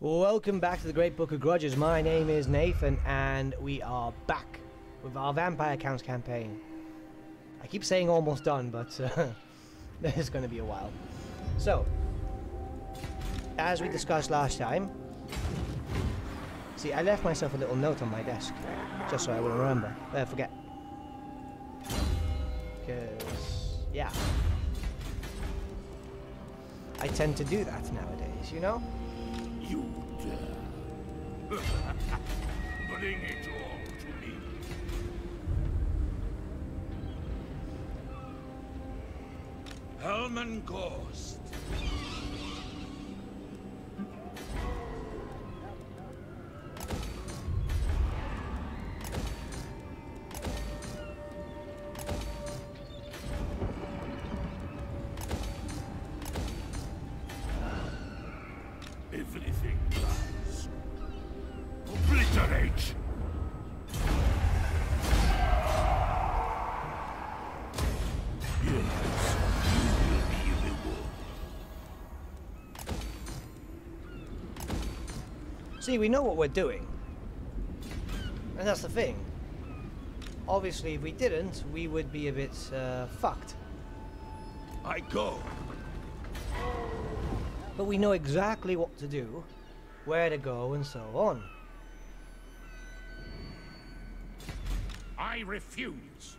Welcome back to the Great Book of Grudges. My name is Nathan and we are back with our Vampire Counts campaign. I keep saying almost done, but it's going to be a while. So, as we discussed last time, see, I left myself a little note on my desk, just so I wouldn't remember. Forget. Because, yeah. I tend to do that nowadays, you know? You dare. Bring it all to me. Helman Ghost. Everything dies. Obliterate! Yes, you will be rewarded. See, we know what we're doing. And that's the thing. Obviously, if we didn't, we would be a bit fucked. I go. But we know exactly what to do, where to go, and so on. I refuse.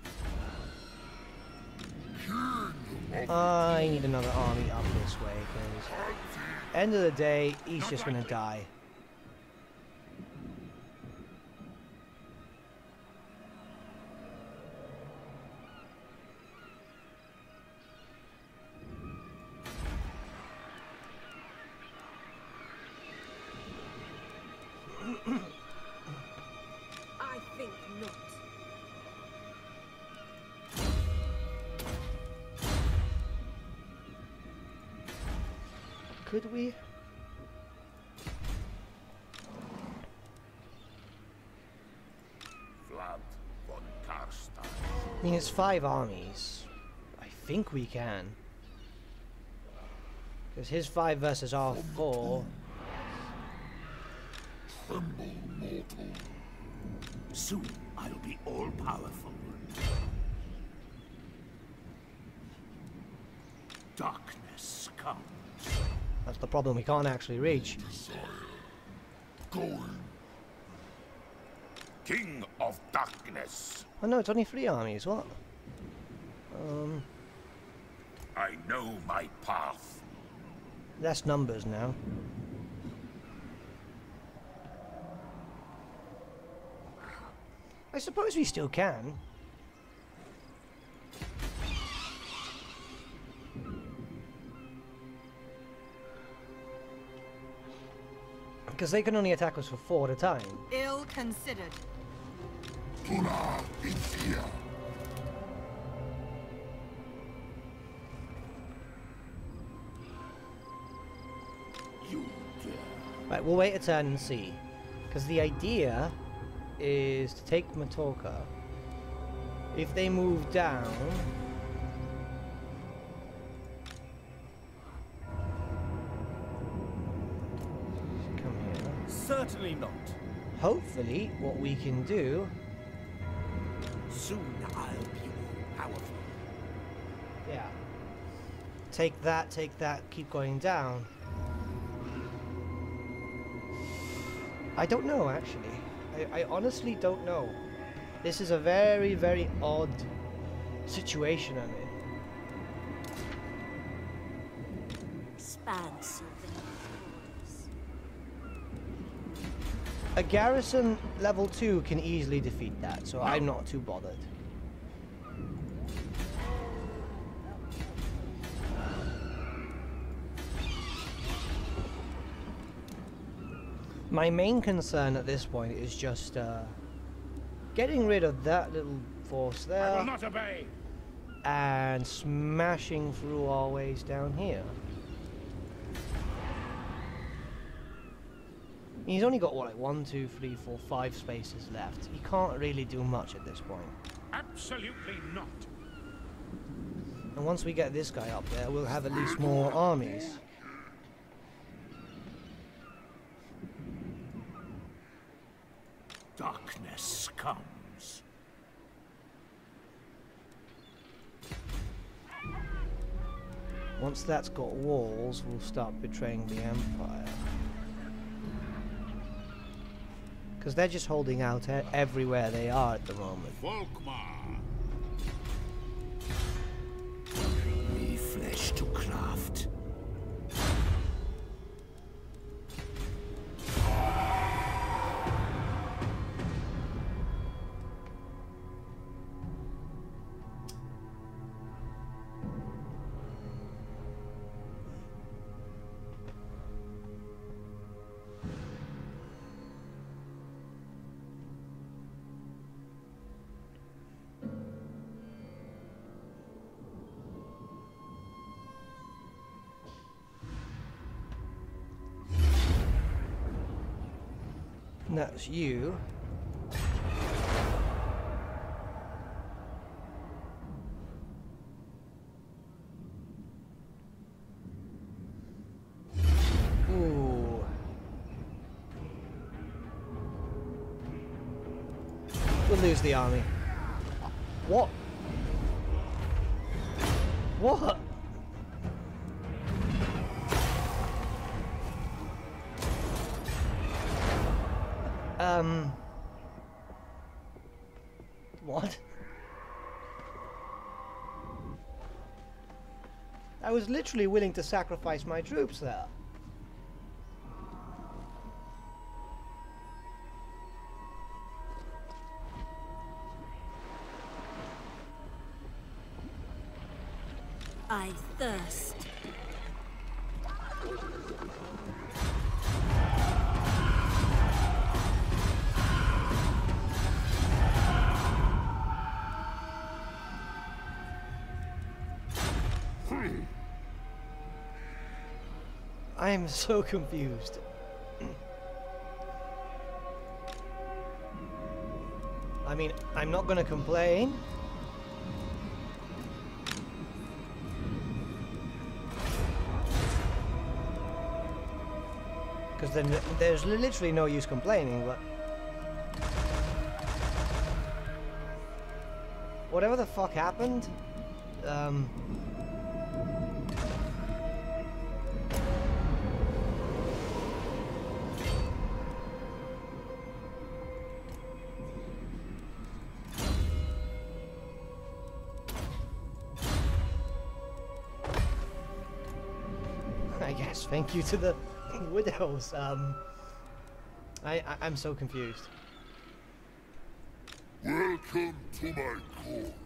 I need another army up this way, because end of the day, he's just gonna die. I think not. Could we? Vlad von Karstein. I mean, it's 5 armies. I think we can. Because his 5 versus our 4. Tremble, mortal. Soon I'll be all-powerful. Darkness comes. That's the problem, we can't actually reach. Desire. Going. King of Darkness. Oh no, it's only 3 armies, what? I know my path. Less numbers now. I suppose we still can. Because they can only attack us for 4 at a time. Ill considered. Puna in fear. You dare. Right, we'll wait a turn and see. Because the idea is to take Matoka. If they move down, come here. Certainly not. Hopefully, what we can do. Soon I'll be powerful. Yeah. Take that, keep going down. I don't know, actually. I honestly don't know. This is a very, very odd situation I'm in. Expansive borders. A garrison level 2 can easily defeat that, so I'm not too bothered. My main concern at this point is just getting rid of that little force I there will not obey. and smashing through our ways down here. He's only got what, like 1, 2, 3, 4, 5 spaces left. He can't really do much at this point. Absolutely not. And once we get this guy up there, we'll have at least more armies. Darkness comes. Once that's got walls, we'll start betraying the Empire. Because they're just holding out everywhere they are at the moment. Volkmar. Me flesh to craft. That's you. Ooh. We'll lose the army. What? What? What? I was literally willing to sacrifice my troops there. I thirst. I am so confused. I mean, I'm not gonna complain. Because then there's literally no use complaining, but... whatever the fuck happened, I guess thank you to the widows. I'm so confused. Welcome to my court.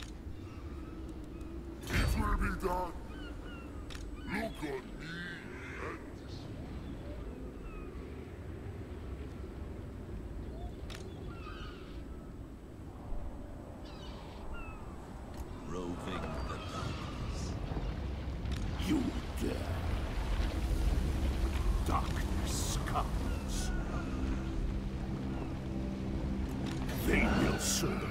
It will be done. Look on me and roving the darkness. You dare. Darkness comes. They will serve.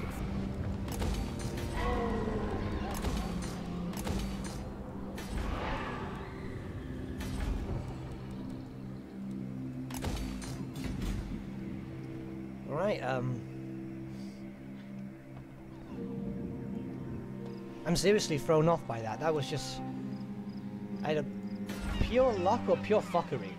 Alright, I'm seriously thrown off by that. That was just either pure luck or pure fuckery.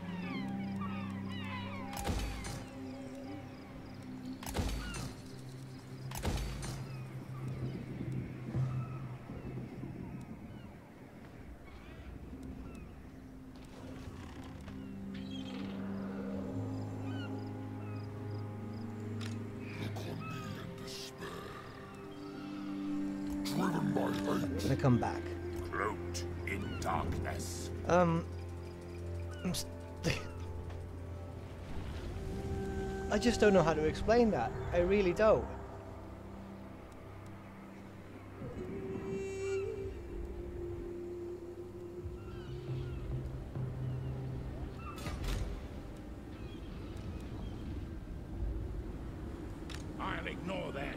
Driven by hate. I'm gonna come back. Cloaked in darkness. I just don't know how to explain that. I really don't. I'll ignore that.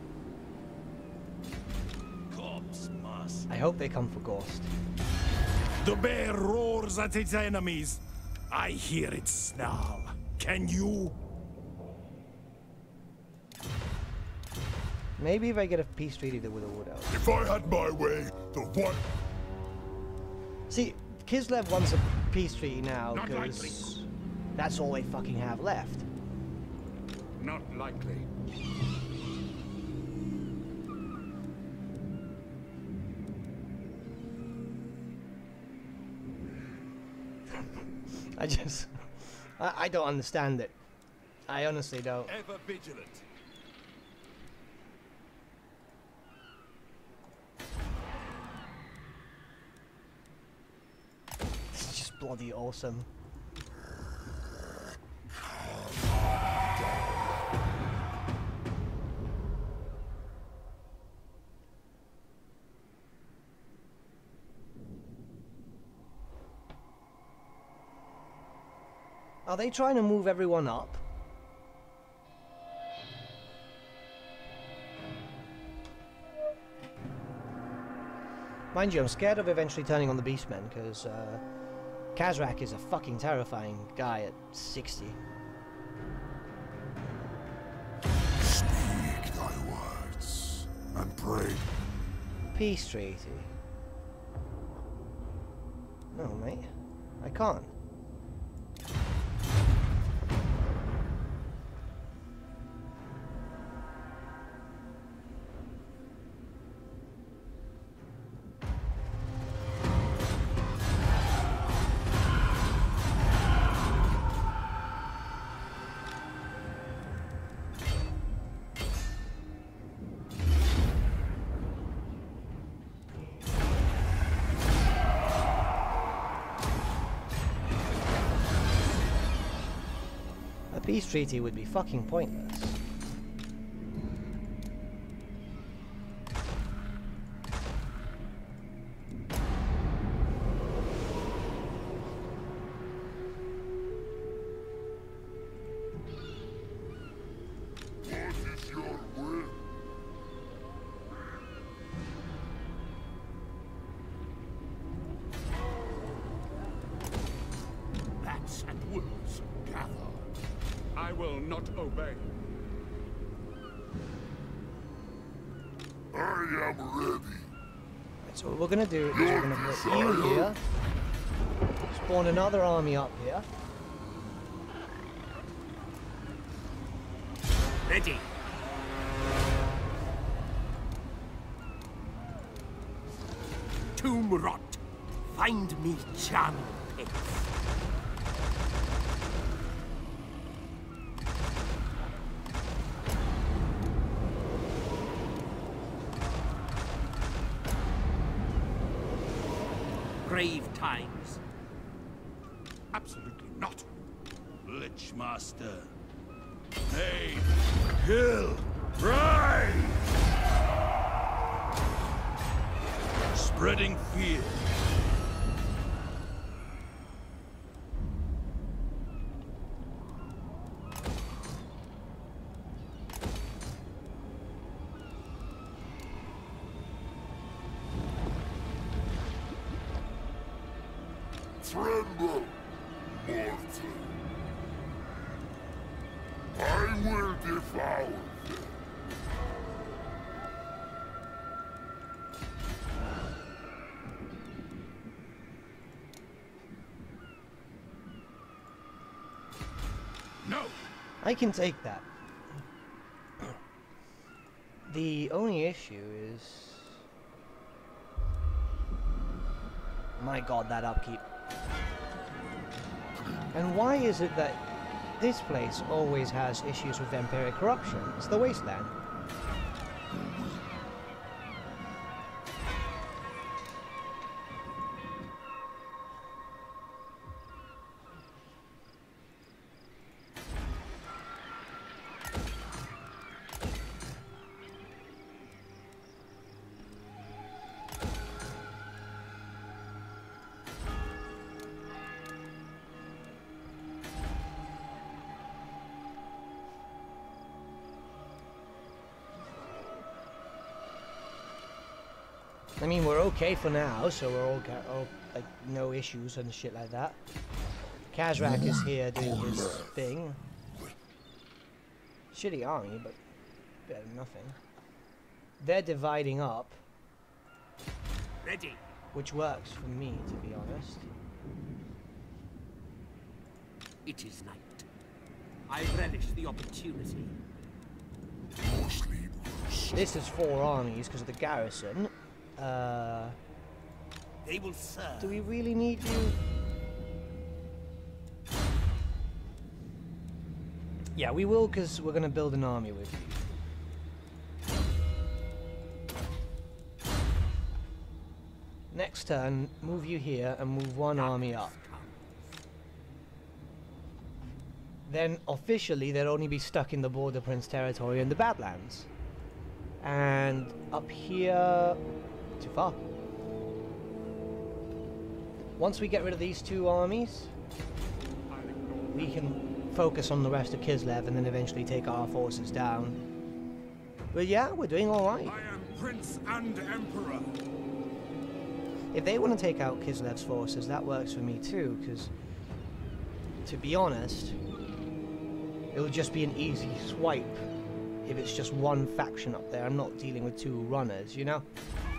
Corpse must. I hope they come for Ghost. The bear roars at its enemies. I hear it snarl. Can you? Maybe if I get a peace treaty that would help. If I had my way, the one. See, Kislev wants a peace treaty now Not likely. because that's all they fucking have left. Not likely. I don't understand it. I honestly don't. Ever vigilant. It's just bloody awesome. Are they trying to move everyone up? Mind you, I'm scared of eventually turning on the Beastmen, because Kazrak is a fucking terrifying guy at 60. Speak thy words and pray. Peace treaty. No, mate. I can't. A peace treaty would be fucking pointless. What is your will? Bats and wolves gather. I will not obey. I am ready. Right, so what we're gonna do is we're gonna put you here, spawn another army up here. Ready. Tomb rot. Find me charming pits. Grave times. Absolutely not. Lich Master. Hey, kill, rise! Spreading fear. Tremble, mortal. I will devour them. No. I can take that. The only issue is... My god, that upkeep. And why is it that this place always has issues with vampiric corruption? It's the Wasteland. I mean, we're okay for now, so we're all like no issues and shit like that. Kazrak is here doing his thing. Shitty army, but better than nothing. they're dividing up, Ready. which works for me, to be honest. It is night. I relish the opportunity. No sleep. This is 4 armies because of the garrison. They will serve. Do we really need you? Yeah, we will, because we're going to build an army with you. Next turn, move you here and move 1 army up. Then, officially, they'll only be stuck in the Border Prince territory and the Badlands. And up here... too far. Once we get rid of these 2 armies, we can focus on the rest of Kislev and then eventually take our forces down. But yeah, we're doing alright. I am Prince and Emperor. If they want to take out Kislev's forces, that works for me too, because, to be honest, it'll just be an easy swipe if it's just 1 faction up there. I'm not dealing with 2 runners, you know?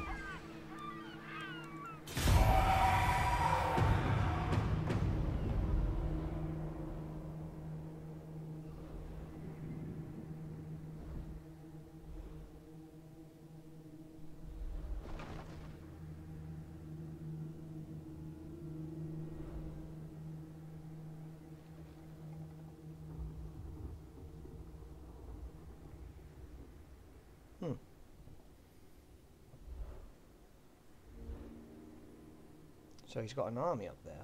So he's got an army up there.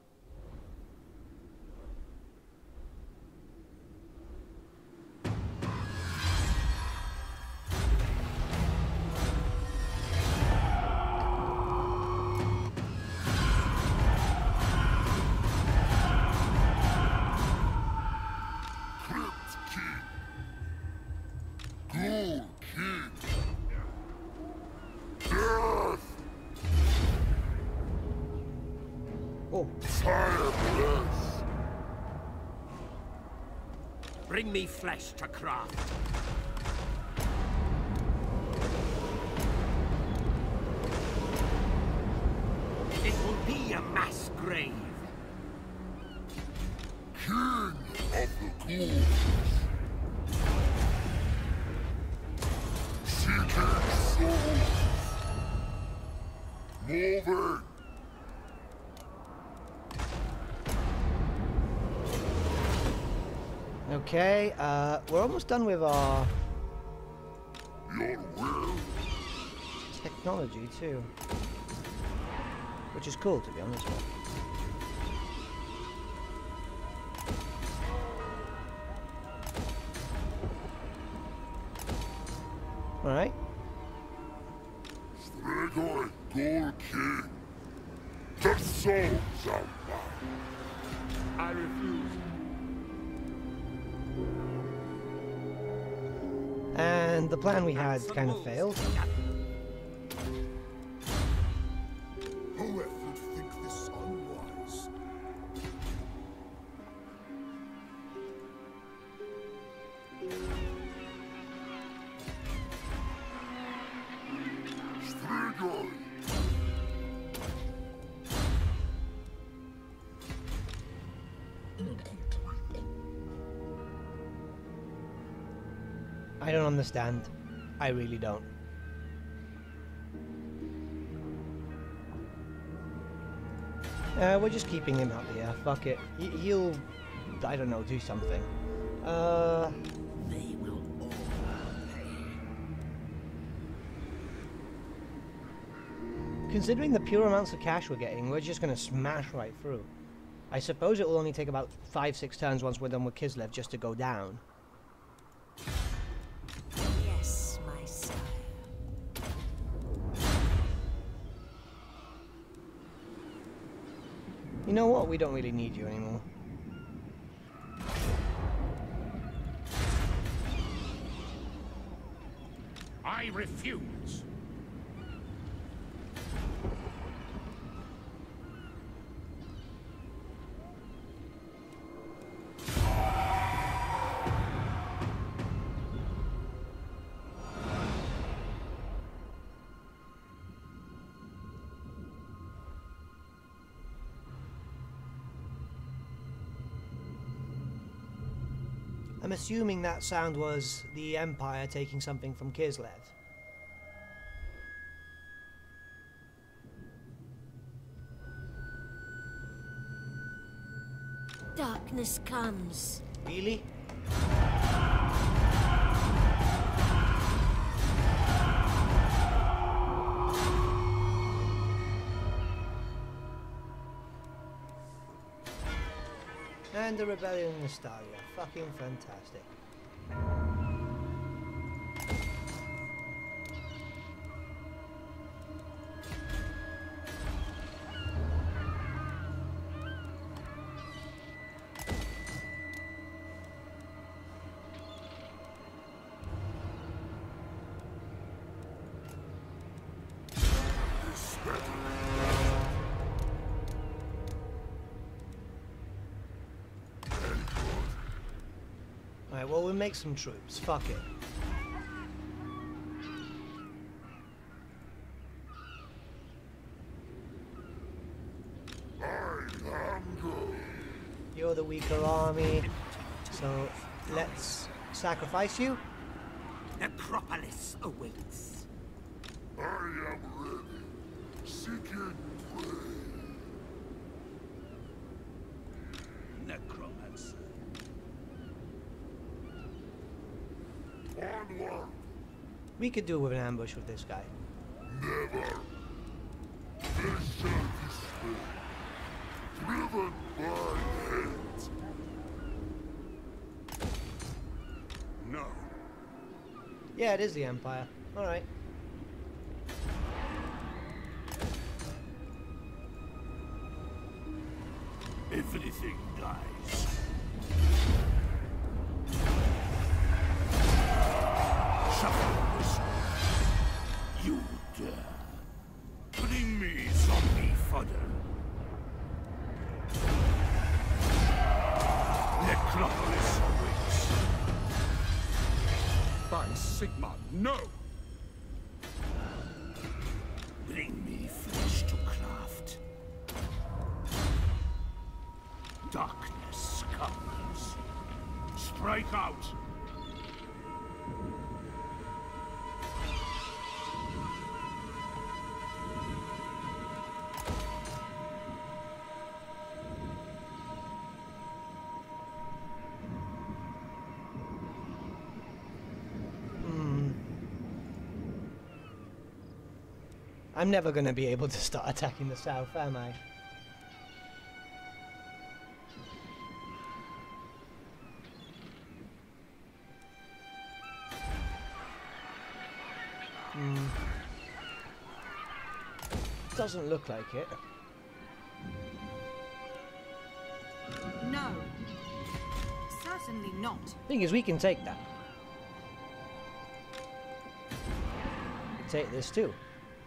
Oh, Bring me flesh to craft. It will be a mass grave. King of the ghouls. Seeking souls. Moving. okay, we're almost done with our Your will. technology too. Which is cool, to be honest with you. Alright. Strigoi Ghoul King. The souls are mine. I refuse. And the plan we had kind of failed. Whoever would think this unwise? Strigoi. I don't understand. I really don't. We're just keeping him up here. Fuck it. He'll, I don't know, do something. They will all pay. Considering the pure amounts of cash we're getting, we're just gonna smash right through. I suppose it will only take about 5-6 turns once we're done with Kislev just to go down. Yes, my sire. You know what? We don't really need you anymore. I refuse. I'm assuming that sound was the Empire taking something from Kislev. Darkness comes. Really? And the Rebellion in Nostalgia. Fucking fantastic. Alright, well, we'll make some troops. Fuck it. You're the weaker army, so let's sacrifice you. Necropolis awaits. I am ready. Seeking prey. Necromancer. Onward. We could do with an ambush with this guy. Never. They shall destroy. Driven by hate. No. Yeah, it is the Empire. Alright. Everything dies. Shuffle this way. You dare. Bring me zombie fodder. Necropolis awaits. By Sigma, no! Bring me flesh to craft. Darkness comes. Strike out! I'm never going to be able to start attacking the south, am I? Doesn't look like it. No. Certainly not. Thing is, we can take that. Take this too.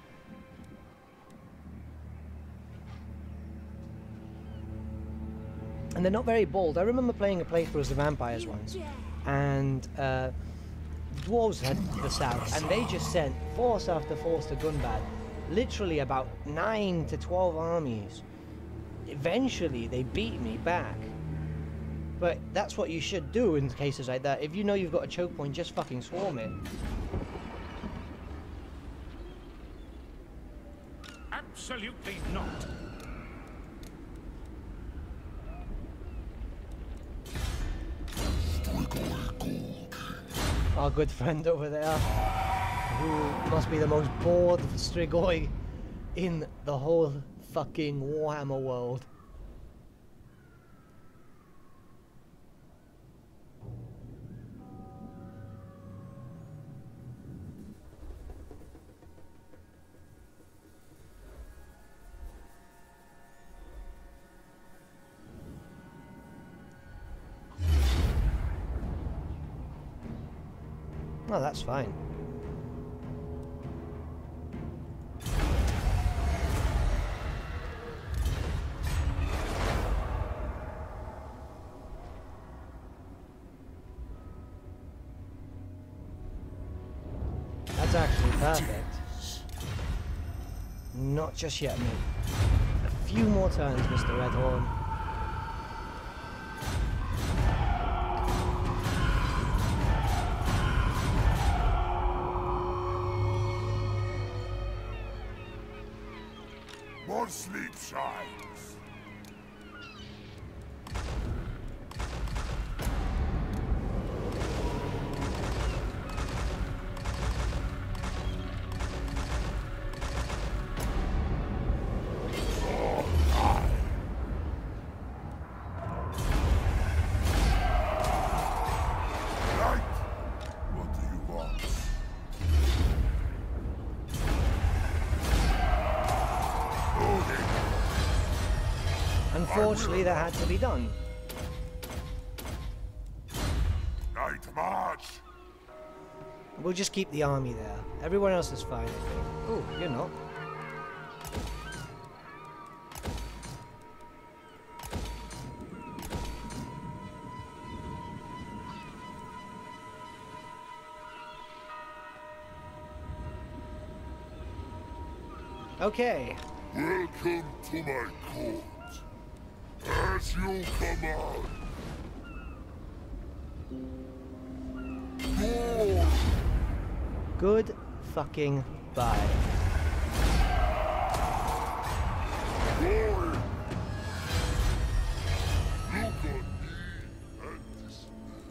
And they're not very bold. I remember playing a playthrough as the vampires once, and the dwarves had the south, and they just sent force after force to Gunbad. Literally about 9 to 12 armies. Eventually, they beat me back. But that's what you should do in cases like that. If you know you've got a choke point, just fucking swarm it. Absolutely not. Our good friend over there, who must be the most bored Strigoi in the whole fucking Warhammer world. Oh, that's fine. That's actually perfect. Not just yet, mate. A few more turns, Mr. Redhorn. Your sleep shines. Unfortunately, that had to be done. Night march. We'll just keep the army there. Everyone else is fine, I think. Oh, you're not. Okay. Welcome to my court. As you command. Go! Good fucking bye. Going! Look on me and this.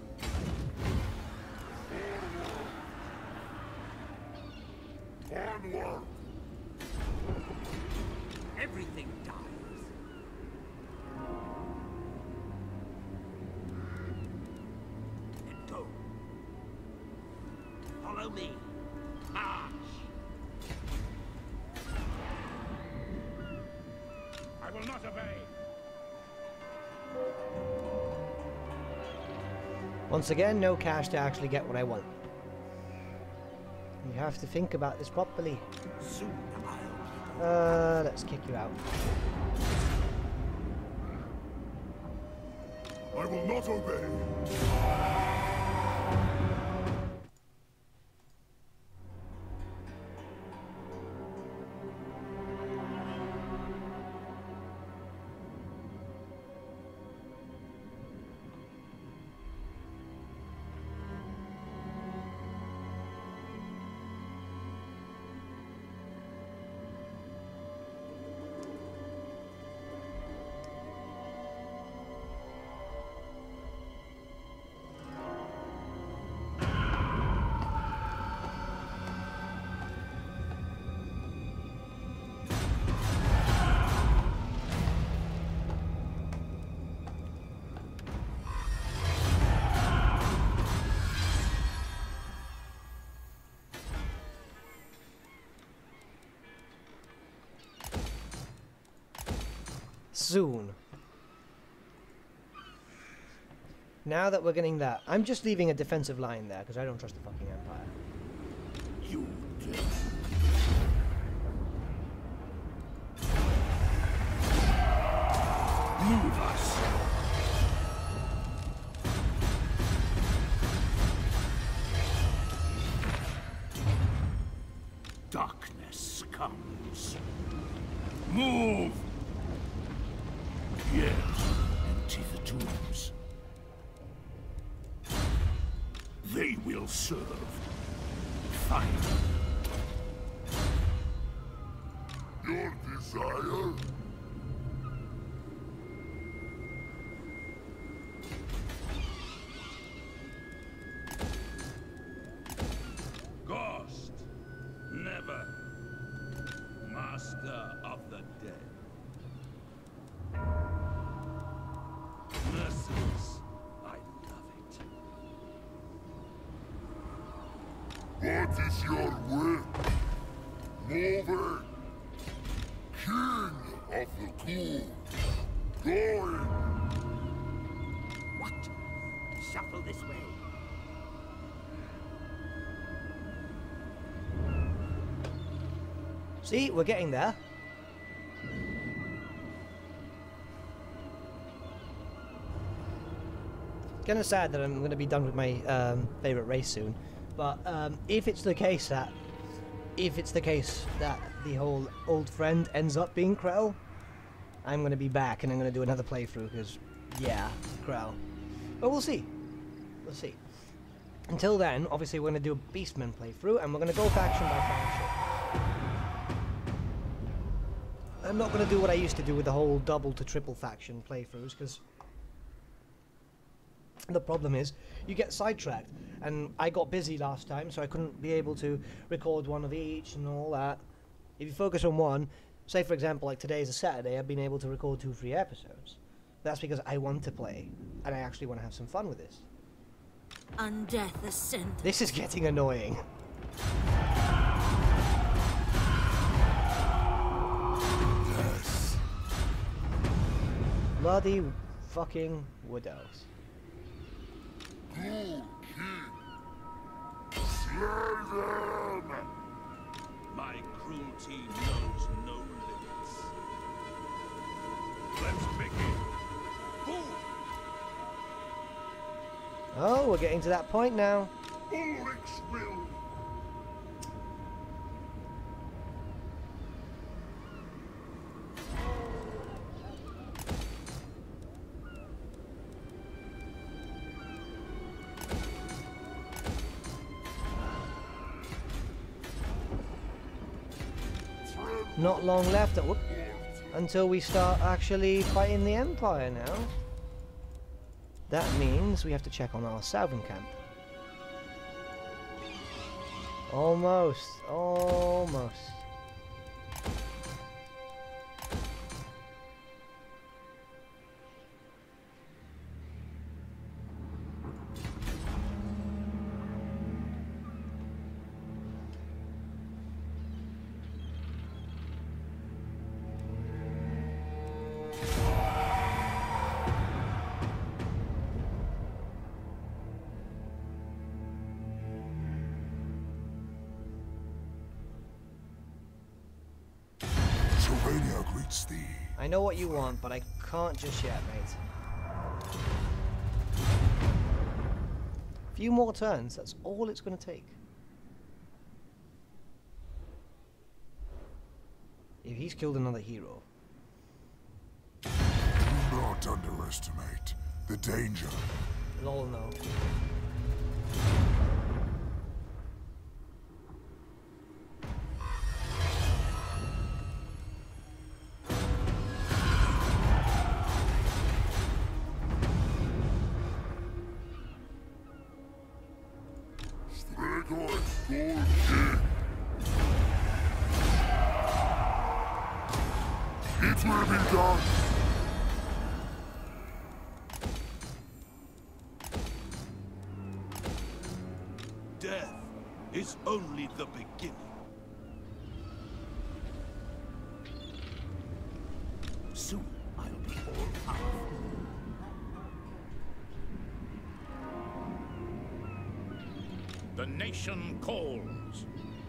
Onward! Everything dies. Then go. Follow me. March. I will not obey. Once again, no cash to actually get what I want. You have to think about this properly. Soon I'll Let's kick you out. I will not obey. Soon. Now that we're getting that, I'm just leaving a defensive line there because I don't trust the fucking Empire. you do. Move us. Darkness comes. Move! Yes, empty the tombs. They will serve. Fine. Your desire? Ghost, never. Master of the dead. Mercies, I love it. What is your will? Move it. King of the cool. Going. What? Shuffle this way. See, we're getting there. Kind of sad that I'm going to be done with my favorite race soon, but if it's the case that the whole old friend ends up being Krell, I'm going to be back and I'm going to do another playthrough because, yeah, Krell. But we'll see. We'll see. Until then, obviously, we're going to do a Beastman playthrough and we're going to go faction by faction. I'm not going to do what I used to do with the whole double to triple faction playthroughs, because the problem is you get sidetracked, and I got busy last time, so I couldn't be able to record one of each and all that. If you focus on one, say for example like today is a Saturday, I've been able to record 2-3 episodes. That's because I want to play, and I actually want to have some fun with this. Undeath ascend. This is getting annoying. Yes. Bloody fucking widows. Good king. Slay them. My cruelty knows no limits. Let's begin. Boom! Oh, we're getting to that point now. Ulrich's will. Not long left until we start actually fighting the Empire now. That means we have to check on our southern camp. Almost, almost. Greets thee. I know what you want, but I can't just yet, mate. A few more turns, that's all it's going to take. If he's killed another hero. Do not underestimate the danger. Lol, no. It will be done. Death is only the beginning. Soon I'll be all powerful. The nation calls.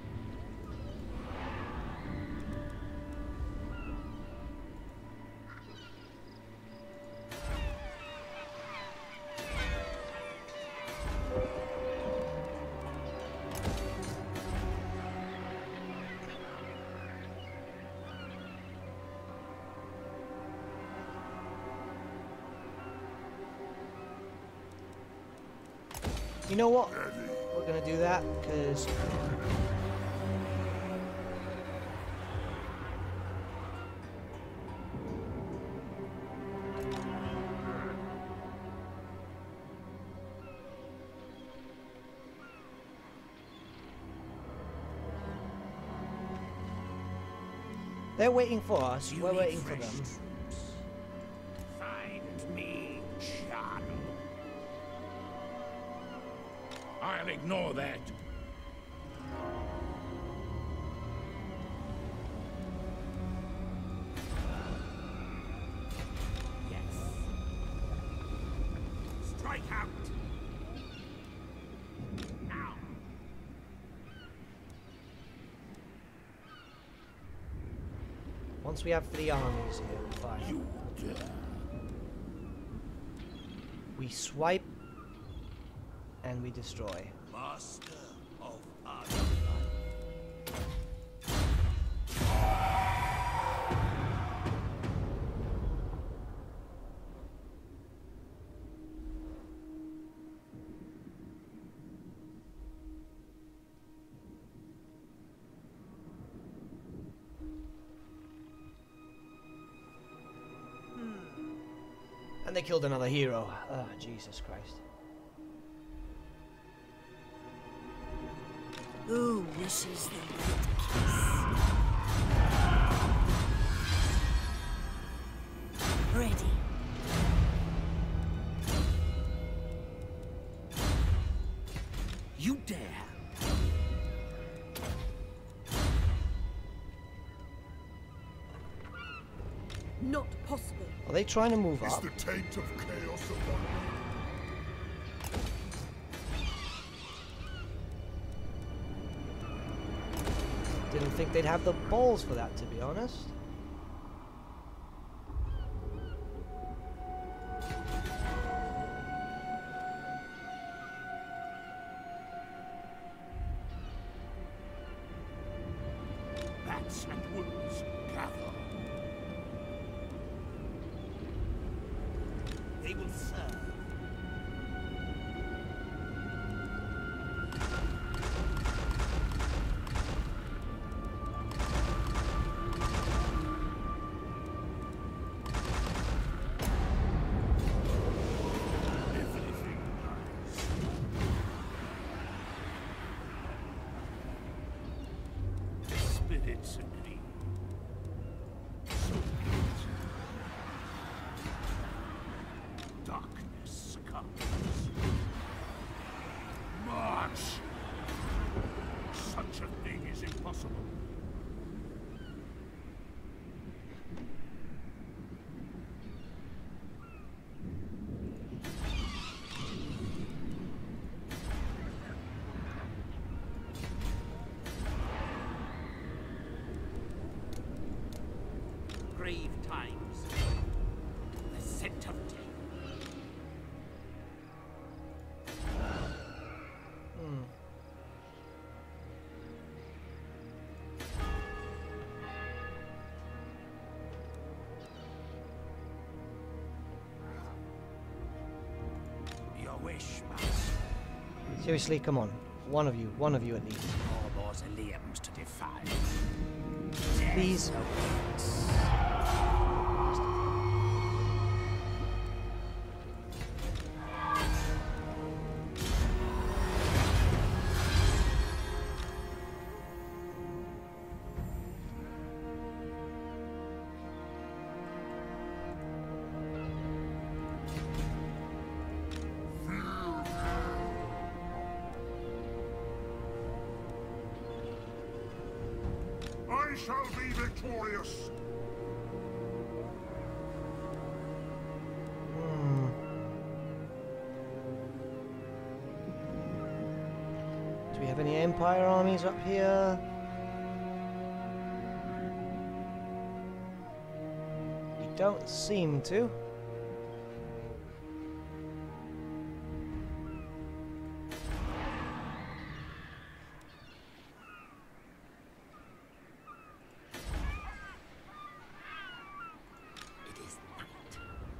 You know what? We're gonna do that because they're waiting for us. We're waiting for them. Find me, Charlo. I'll ignore that. Yes. Strike out. Now. Once we have 3 armies here, we're fine. You dare. We swipe and we destroy. Master of art. they killed another hero. Oh, Jesus Christ. Who wishes the red kiss? Ready. You dare? Not possible. Are they trying to move Is up? the taint of chaos upon me? Didn't think they'd have the balls for that, to be honest. Bats and wolves gather. They will serve. Spirits agree. So darkness comes. March! Such a thing is impossible. Grave times. The scent of death. Your wish, master. Seriously, come on. One of you at least. All mausoleums to defy. Please. I shall be victorious. Do we have any Empire armies up here? We don't seem to. It is night.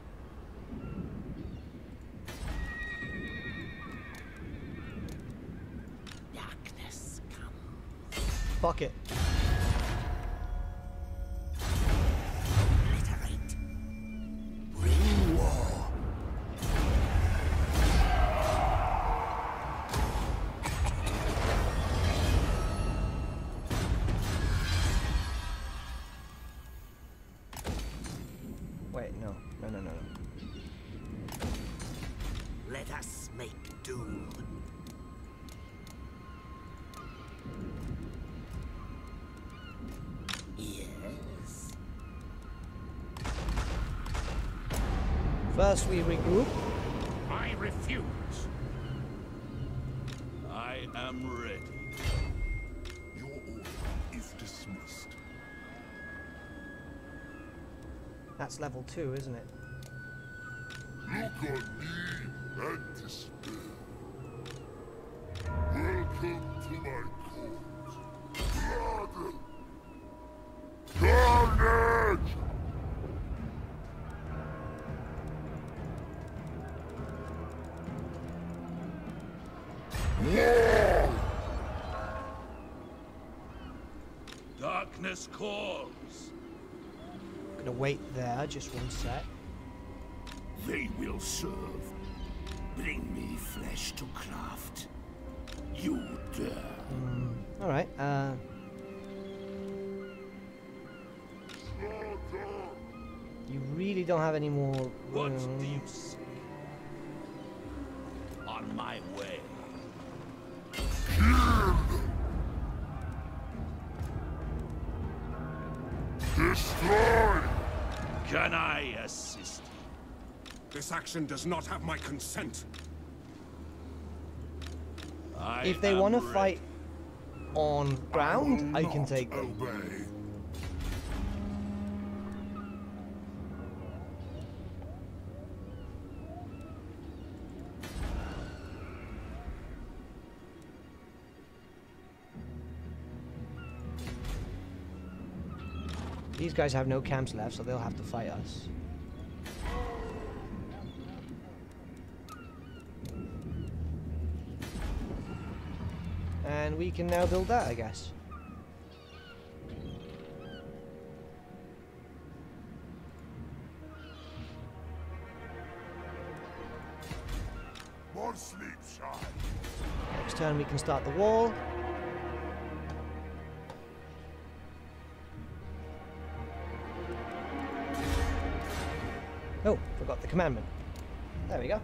Darkness comes. Fuck it. Obliterate. Bring war. Wait, no. No. Let us make doom. Yes. First we regroup. I refuse. I am ready. Your order is dismissed. That's level 2, isn't it? Look on me and despair. Welcome to my court. Blood! Carnage! War! Darkness calls. Gonna wait there, just one sec. They will serve. Bring me flesh to craft. You dare. Alright, you really don't have any more What room. do you seek? On my way. Destroy! Can I assist you? This action does not have my consent. If they want to fight on ground, I can Not take them. obey. These guys have no camps left, so they'll have to fight us. And we can now build that, I guess. More sleep shine. Next turn we can start the wall. Oh, forgot the commandment. There we go.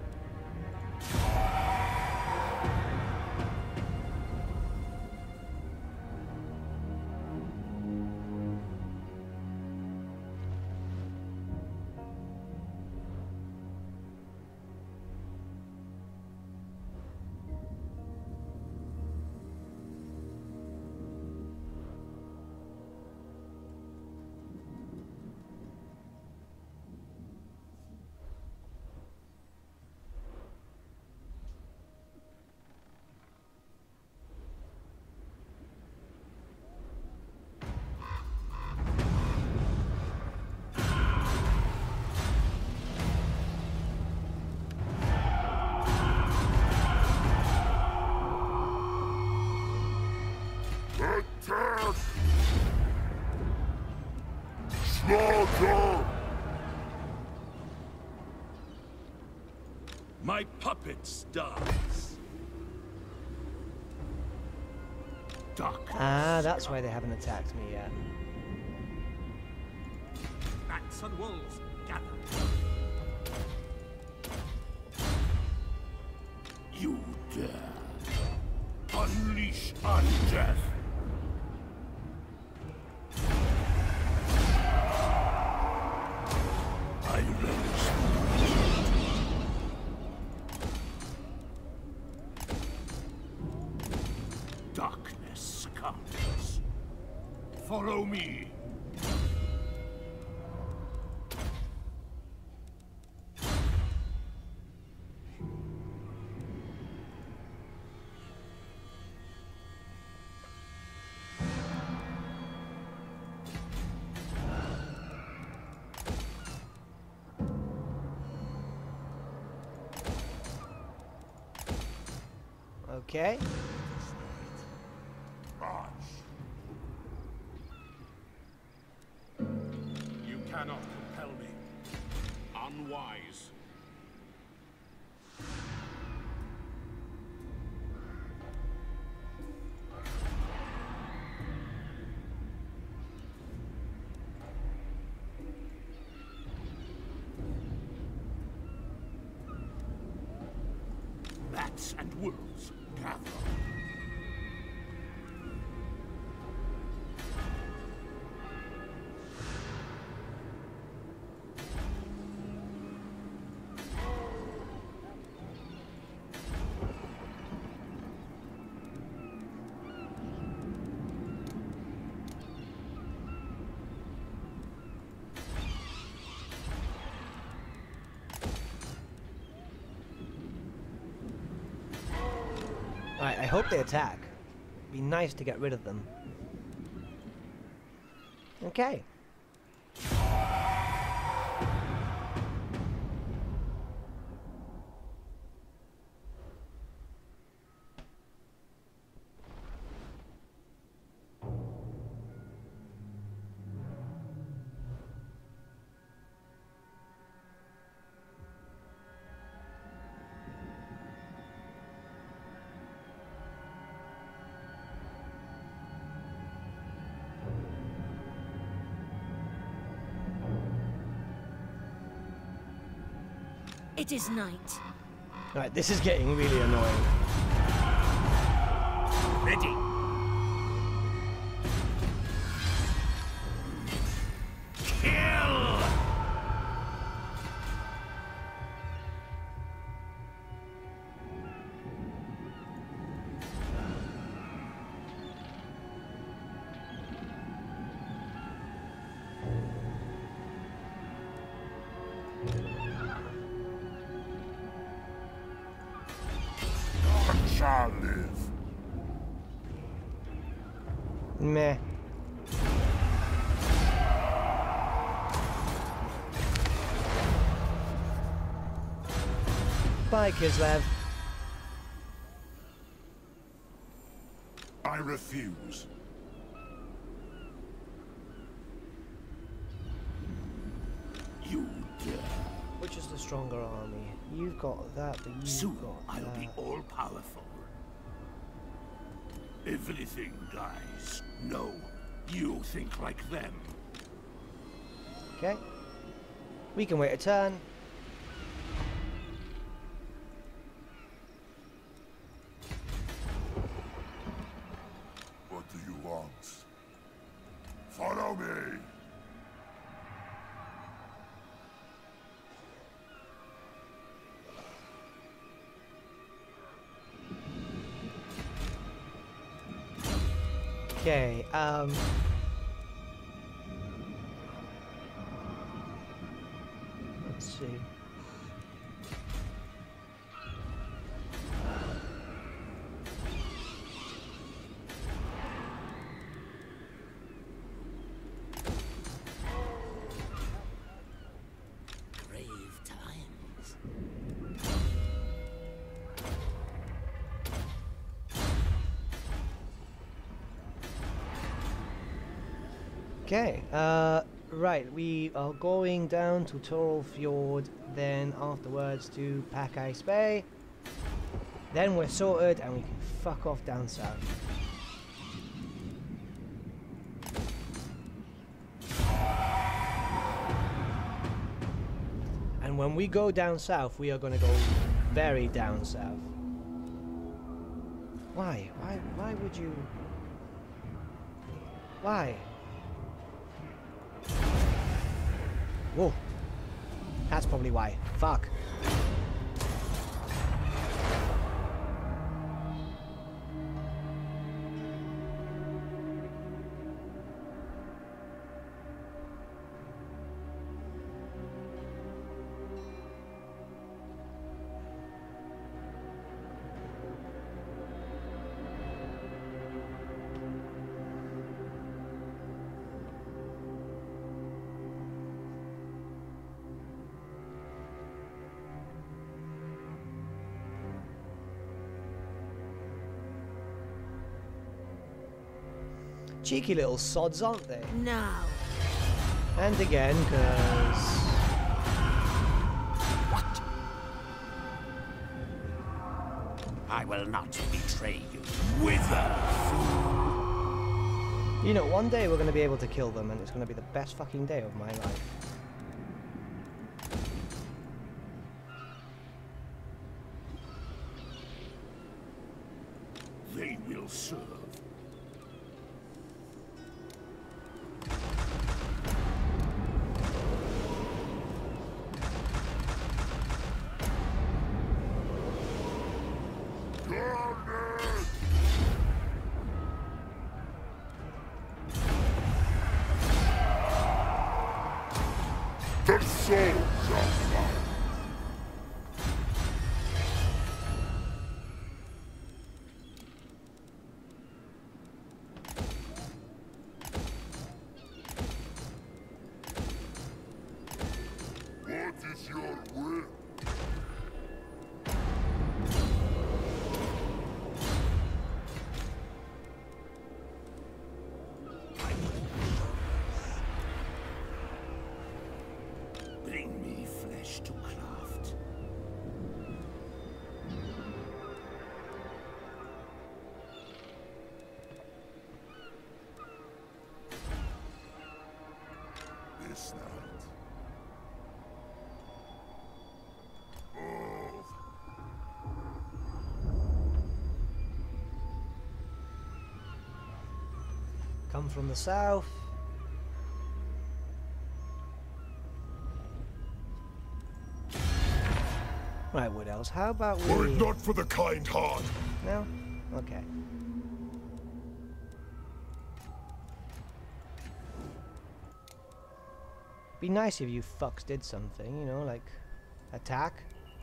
Attack! Slaughter! My puppet dies. Dark. Ah, that's why they haven't attacked me yet. Bats and wolves, gather. You dare. Unleash undeath. I relish. Darkness succumbs. Follow me. Okay. March! You cannot compel me. Unwise. Bats and wolves gather. Alright, I hope they attack. Be nice to get rid of them. Okay. It is night. Right, this is getting really annoying. Ready. Kill! Shall live. Meh. Bye, Kislev. I refuse. You dare. Which is the stronger army? You've got that, but you've Soon got I'll that. be all-powerful. Everything dies. No, you think like them. Okay. We can wait a turn. What do you want? Follow me. Okay, let's see. Grave times. Okay, right, we are going down to Total Fjord, then afterwards to Pack Ice Bay. Then we're sorted and we can fuck off down south. And when we go down south, we are going to go very down south. Why? Why would you... Why? Whoa. That's probably why. Fuck. Cheeky little sods, aren't they? Now. And again, because... What? I will not betray you. Wither, fool! You know, one day we're going to be able to kill them and it's going to be the best fucking day of my life. They will serve. The soul shall fly. What is your will? Bring me come from the south. Right, what else? How about Were we... it not for the kind heart, No? Okay. Be nice if you fucks did something, you know, like attack.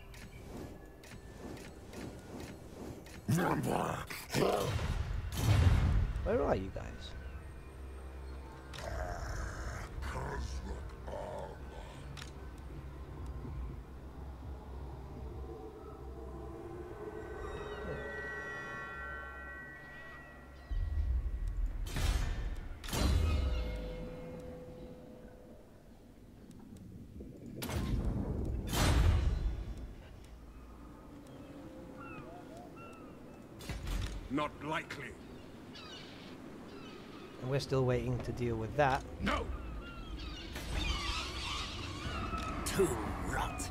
Where are you guys? Not likely. And we're still waiting to deal with that. No! To rot.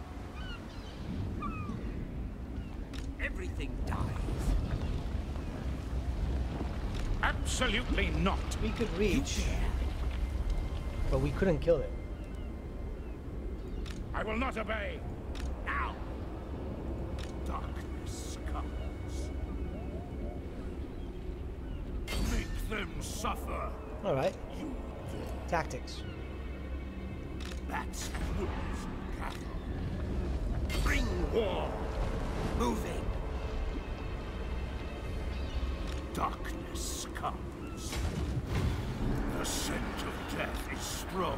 Everything dies. Absolutely not. We could reach, but we couldn't kill it. I will not obey. Now, darkness comes. Make them suffer. All right. You dare. Tactics. Bats and wolves gather. Bring war. Moving. Darkness comes. The scent of death is strong.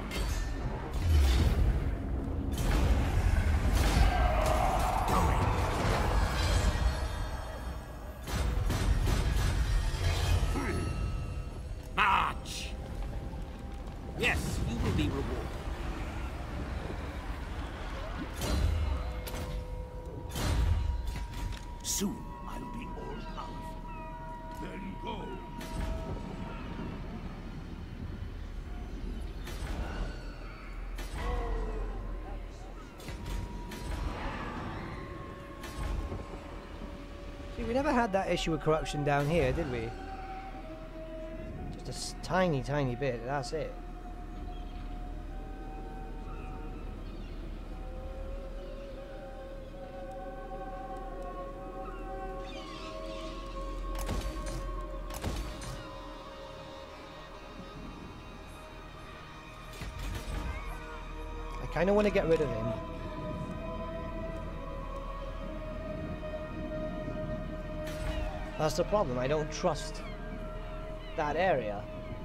Going. March. Yes, you will be rewarded. Soon I'll be all powerful. Then go. See, we never had that issue of corruption down here, did we? Just a tiny, tiny bit. That's it. I kind of want to get rid of him. That's the problem. I don't trust that area.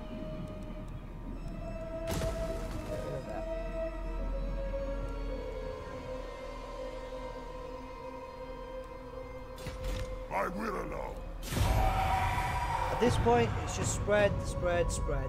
Get rid of that. I will alone. At this point, it's just spread, spread, spread.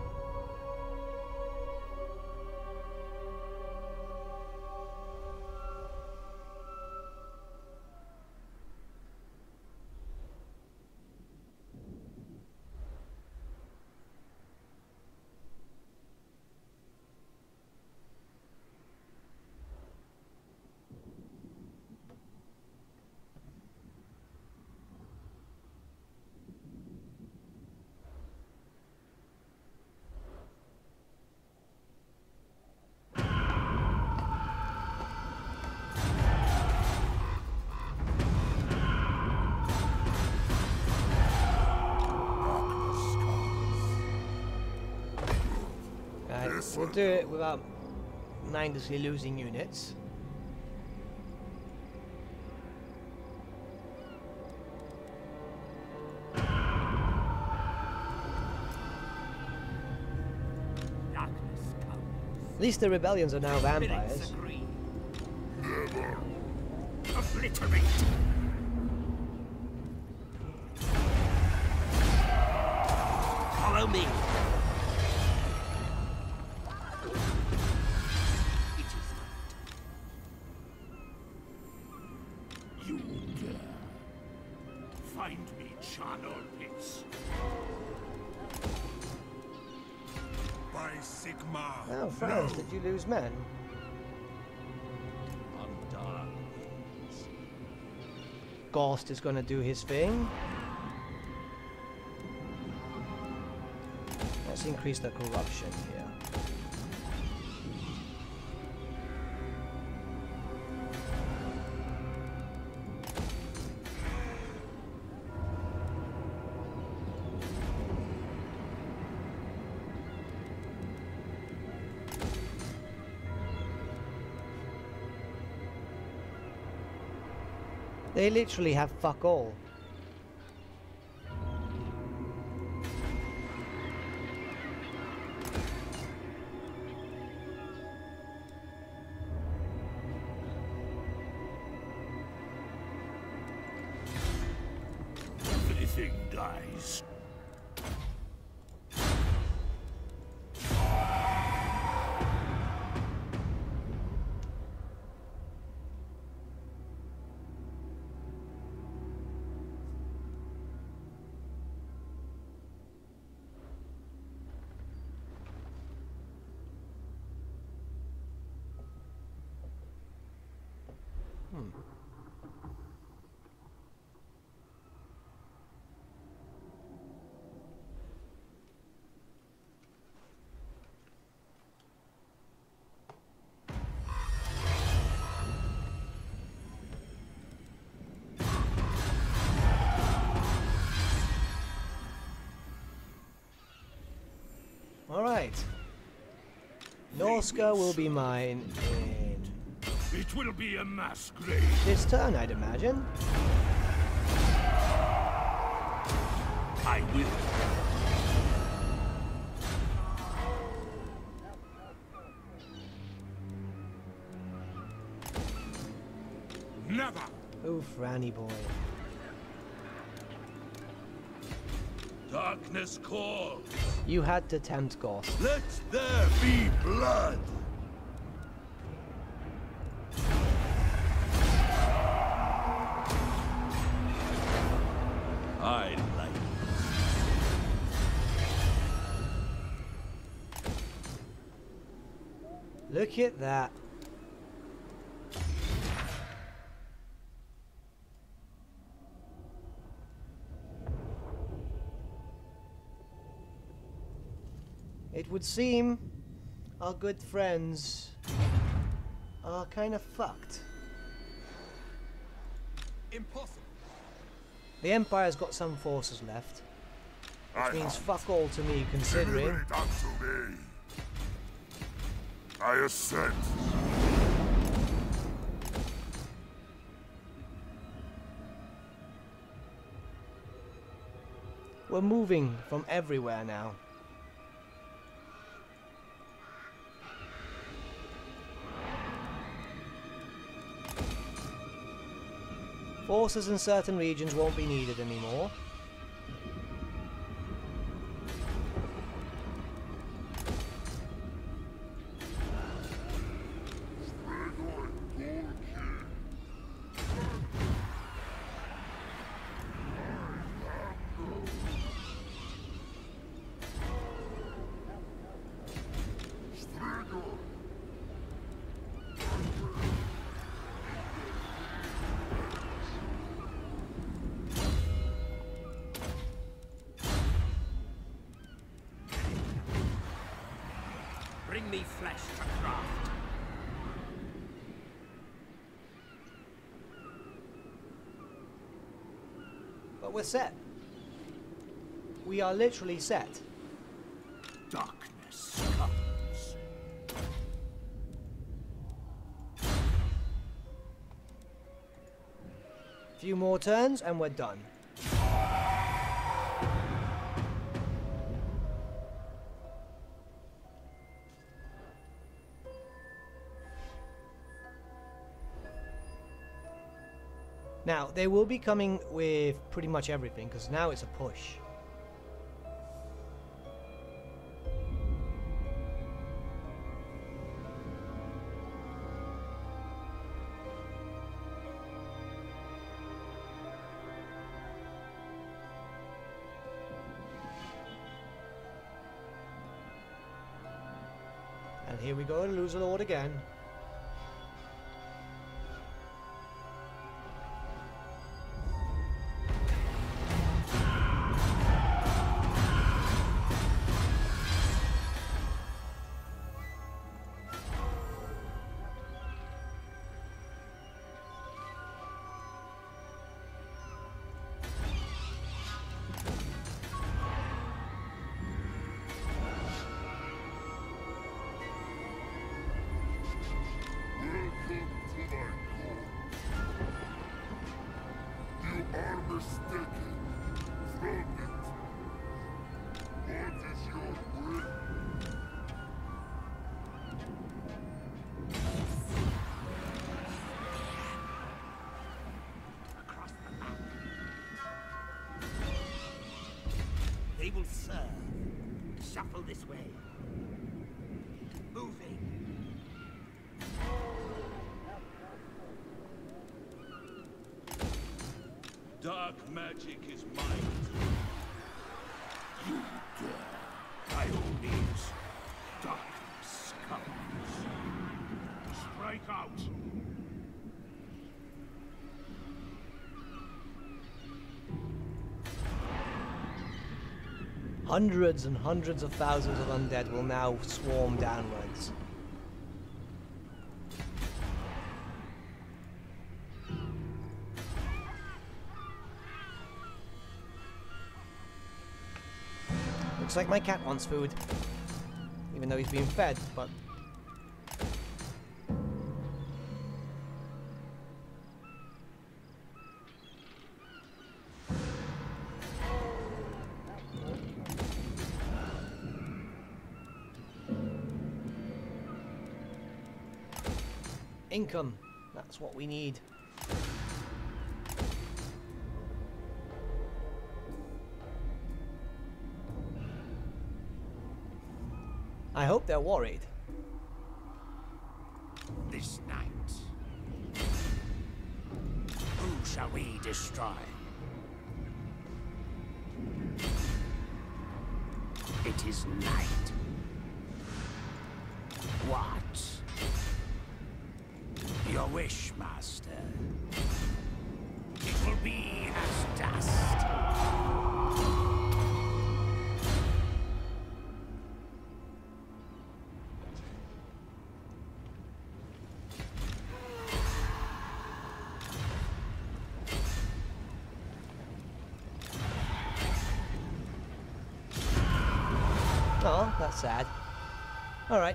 We'll do it without mindlessly losing units. Darkness comes. At least the rebellions are now Spirits vampires. agree. Obliterate. Follow me. It is You dare. Find me charnel pits. By Sigma. Oh, France, did you lose men? Ghost is gonna do his thing. Let's let's increase the corruption here. They literally have fuck all. Everything dies. Alright. Norska will be mine in It will be a mass grave. this turn, I'd imagine. I will. Never. Oof, Ranny boy. Darkness calls. You had to tempt Ghost. Let there be blood. I like it. Look at that. It would seem our good friends are kind of fucked. Impossible. The Empire's got some forces left, which means fuck all to me considering. Deliver it unto me. I assent. We're moving from everywhere now. Forces in certain regions won't be needed anymore. Bring me flesh to craft. But we're set. We are literally set. Darkness comes. Few more turns and we're done. Now, they will be coming with pretty much everything, because now it's a push. And here we go to lose a lord again. mistaken. Throw it. What is your will? Across the map. They will serve. Shuffle this way. Moving. Dark magic is mine. You dare. By all means, darkness comes. Strike out. Hundreds and hundreds of thousands of undead will now swarm downwards. Looks like my cat wants food. Even though he's being fed, but... income. That's what we need. I hope they're worried. This night, who shall we destroy? It is night. What? Your wish, Master. It will be as dust. Oh, that's sad. Alright.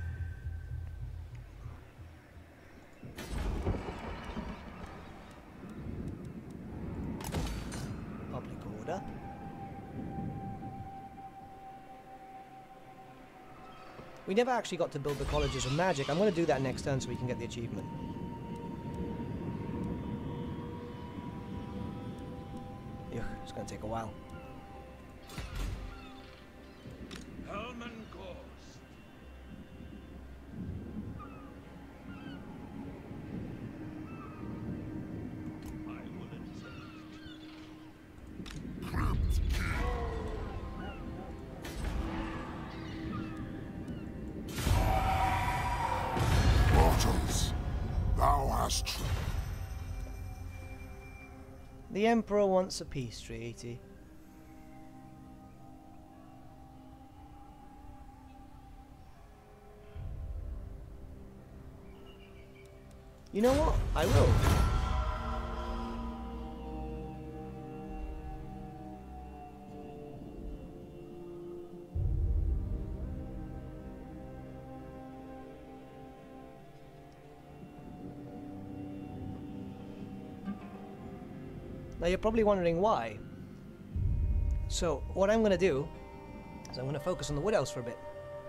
Public order. We never actually got to build the colleges of magic. I'm going to do that next turn so we can get the achievement. Ugh, it's going to take a while. Thou hast truth. The Emperor wants a peace treaty. You know what? I will. Now you're probably wondering why. So what I'm going to do is I'm going to focus on the Wood Elves for a bit.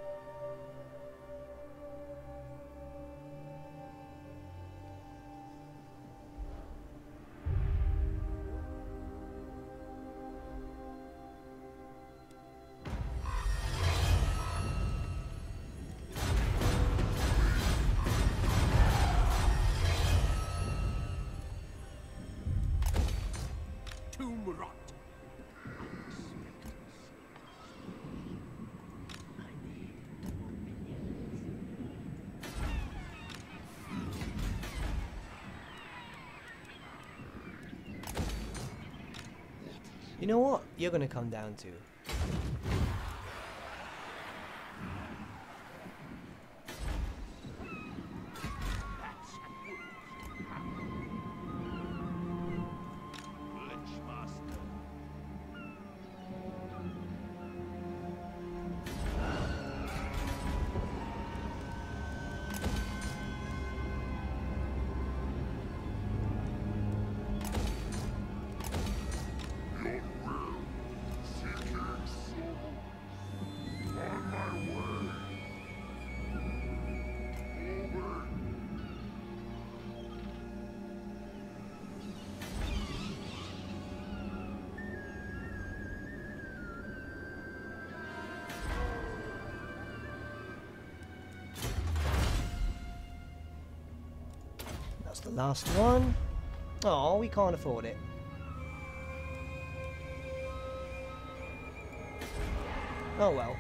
You know what? You're going to come down to. The last one. Oh, we can't afford it. Oh well.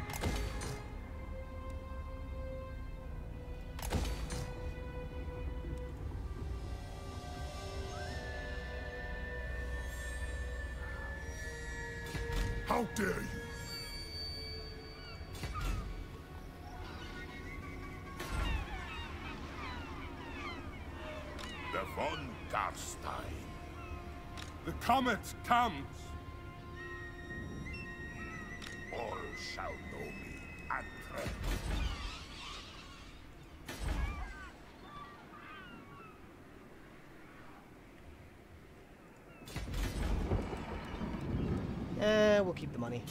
How dare you! The von Garstein. The comet comes! All shall know me and tremble. We'll keep the money.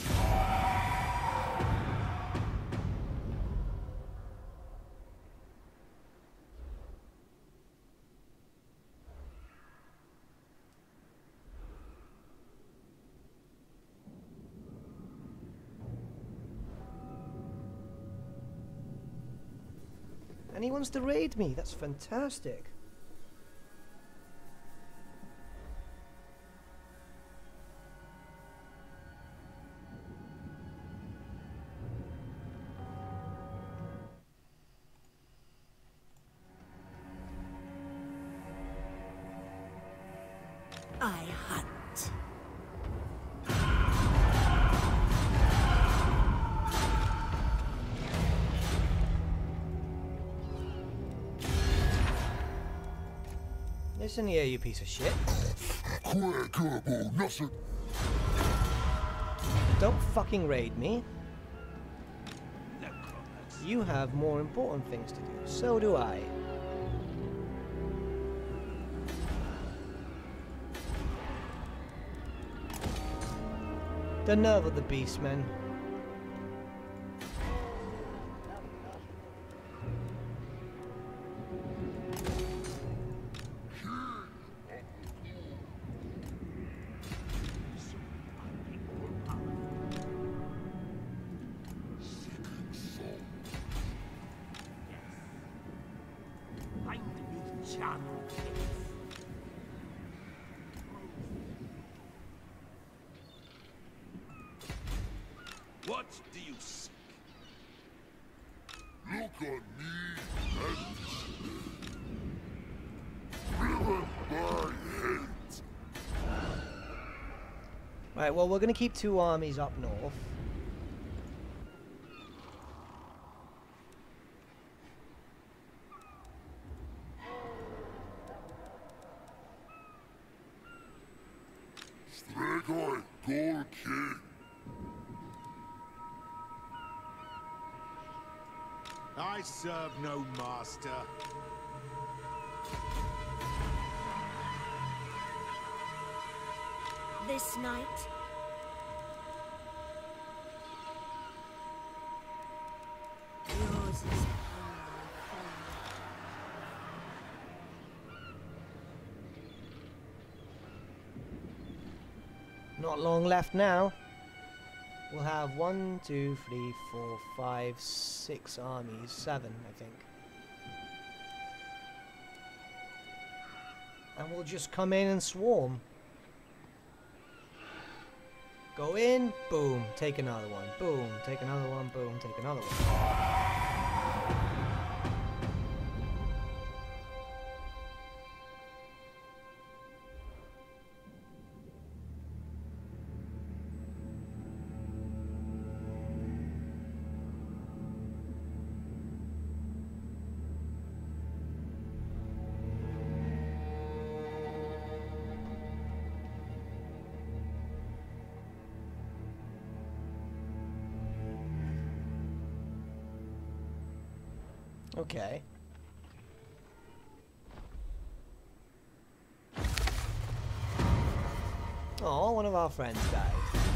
And he wants to raid me. That's fantastic. I hunt. Listen here, you piece of shit. Don't fucking raid me. You have more important things to do. So do I. The nerve of the beast, man. Find me charmed. What do you seek? Look on me and driven by hate. Right, well, we're going to keep 2 armies up north. Stregoi, Gold King. I serve no master. This night, yours is Not long left now. We'll have 1, 2, 3, 4, 5, 6 armies. 7, I think. And we'll just come in and swarm. Go in, boom, take another one. Boom, take another one, boom, take another one. Okay. Oh, one of our friends died.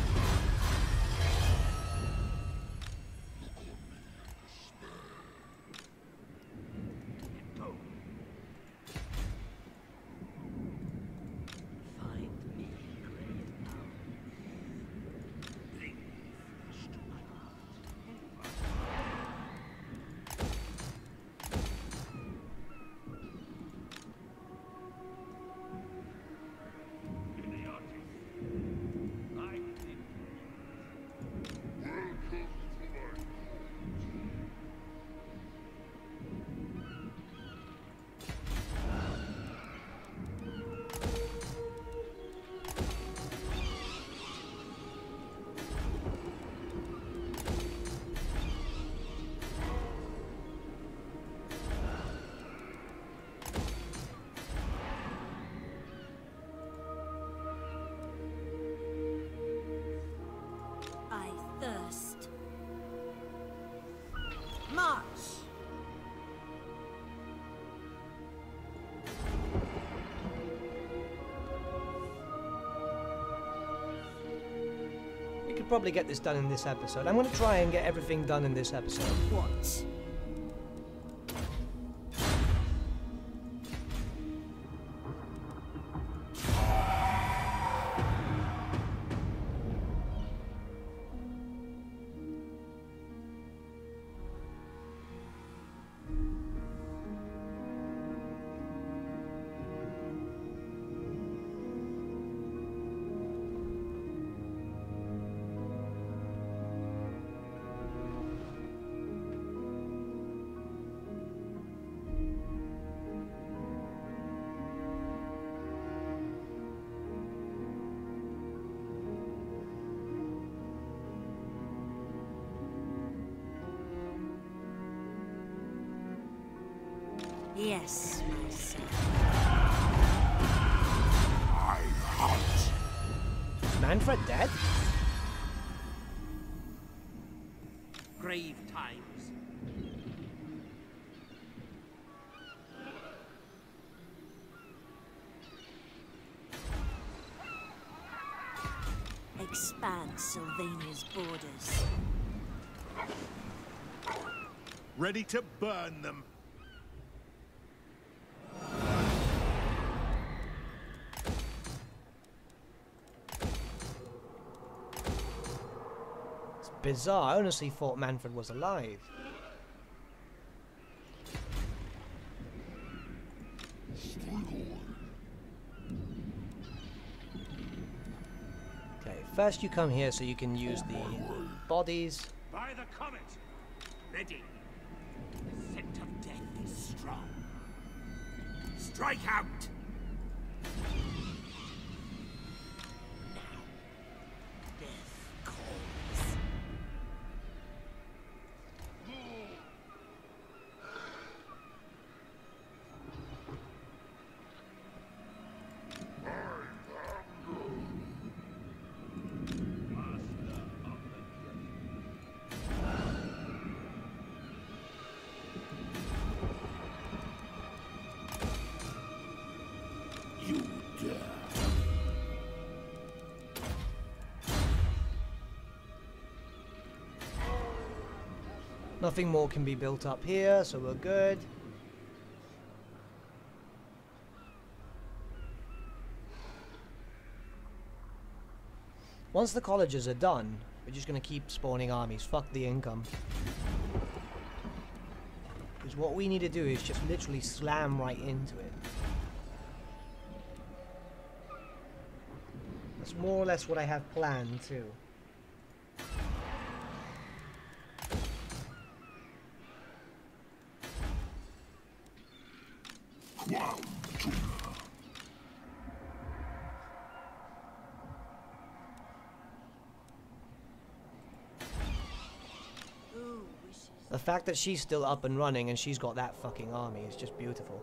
Find me grave now. Bring me flesh to my heart. could probably get this done in this episode. I'm going to try and get everything done in this episode. What? Yes, my son. I hunt. Manfred dead? Grave times. Expand Sylvania's borders. Ready to burn them. It's bizarre. I honestly thought Manfred was alive. Okay, first you come here so you can use the bodies. By the comet! Ready. The scent of death is strong. Strike out! Now, death calls. You dare. Nothing more can be built up here, so we're good. Once the colleges are done, we're just going to keep spawning armies. Fuck the income. Because what we need to do is just literally slam right into it. That's more or less what I have planned too. Ooh, wishes. The fact that she's still up and running and she's got that fucking army is just beautiful.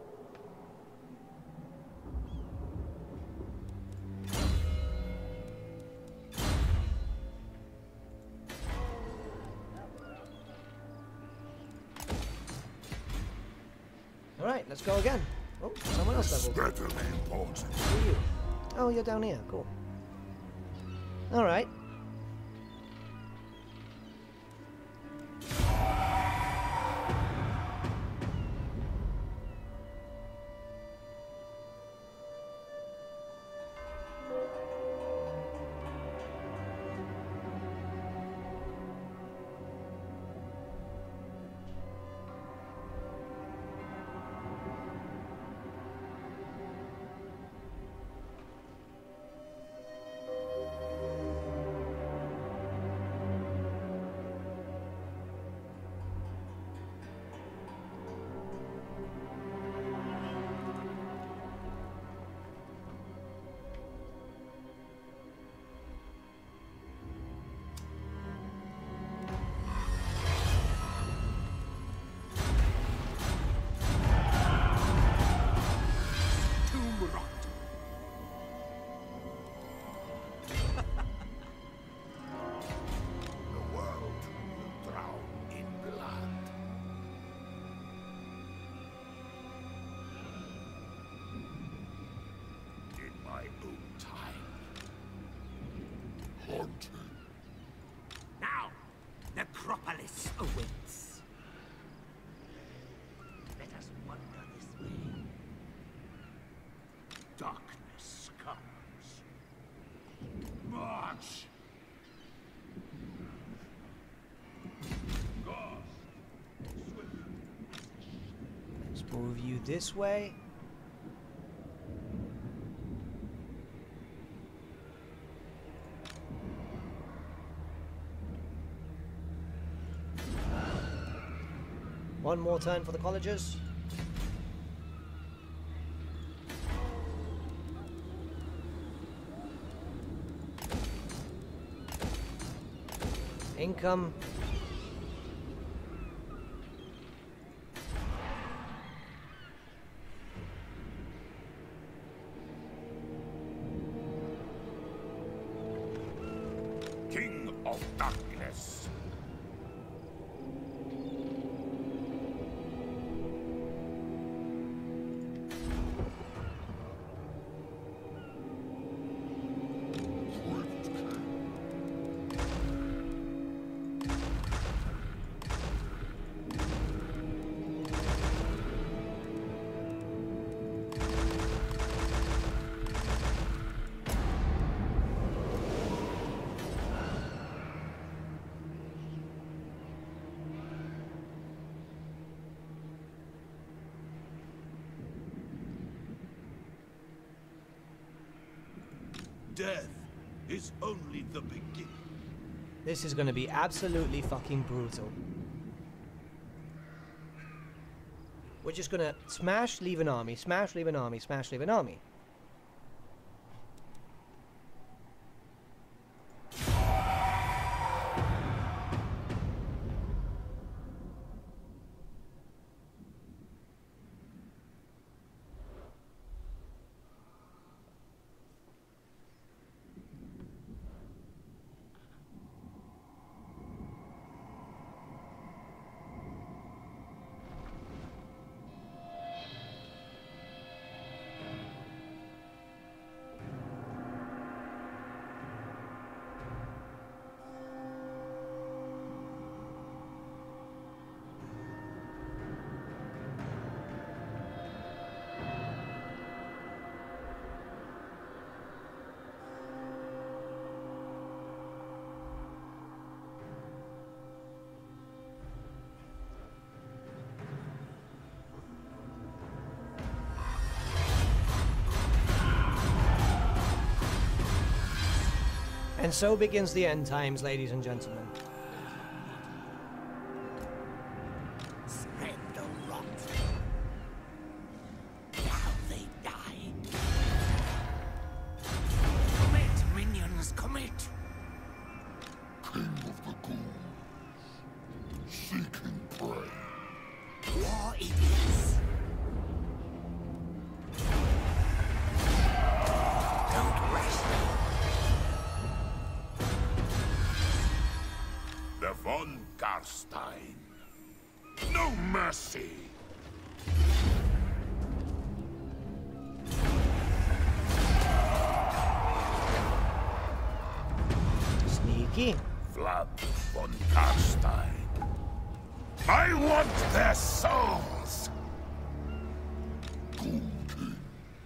Alright, let's go again. Oh, someone else leveled. Steadily important. Who are you? Oh, you're down here. Cool. Alright. necropolis awaits. Let us wander this way. Darkness comes. March! Let's move you this way. One more turn for the colleges. Income. King of Darkness. Death is only the beginning. This is going to be absolutely fucking brutal. We're just going to smash, leave an army, smash, leave an army, smash, leave an army. And so begins the end times, ladies and gentlemen. Spread the rot. Now they die. Commit, minions, commit. King of the ghouls, seeking prey. War it is. Don't rush me. The von Garstein. No mercy. Sneaky. Vlad von Garstein. I want their souls. Ghoul King,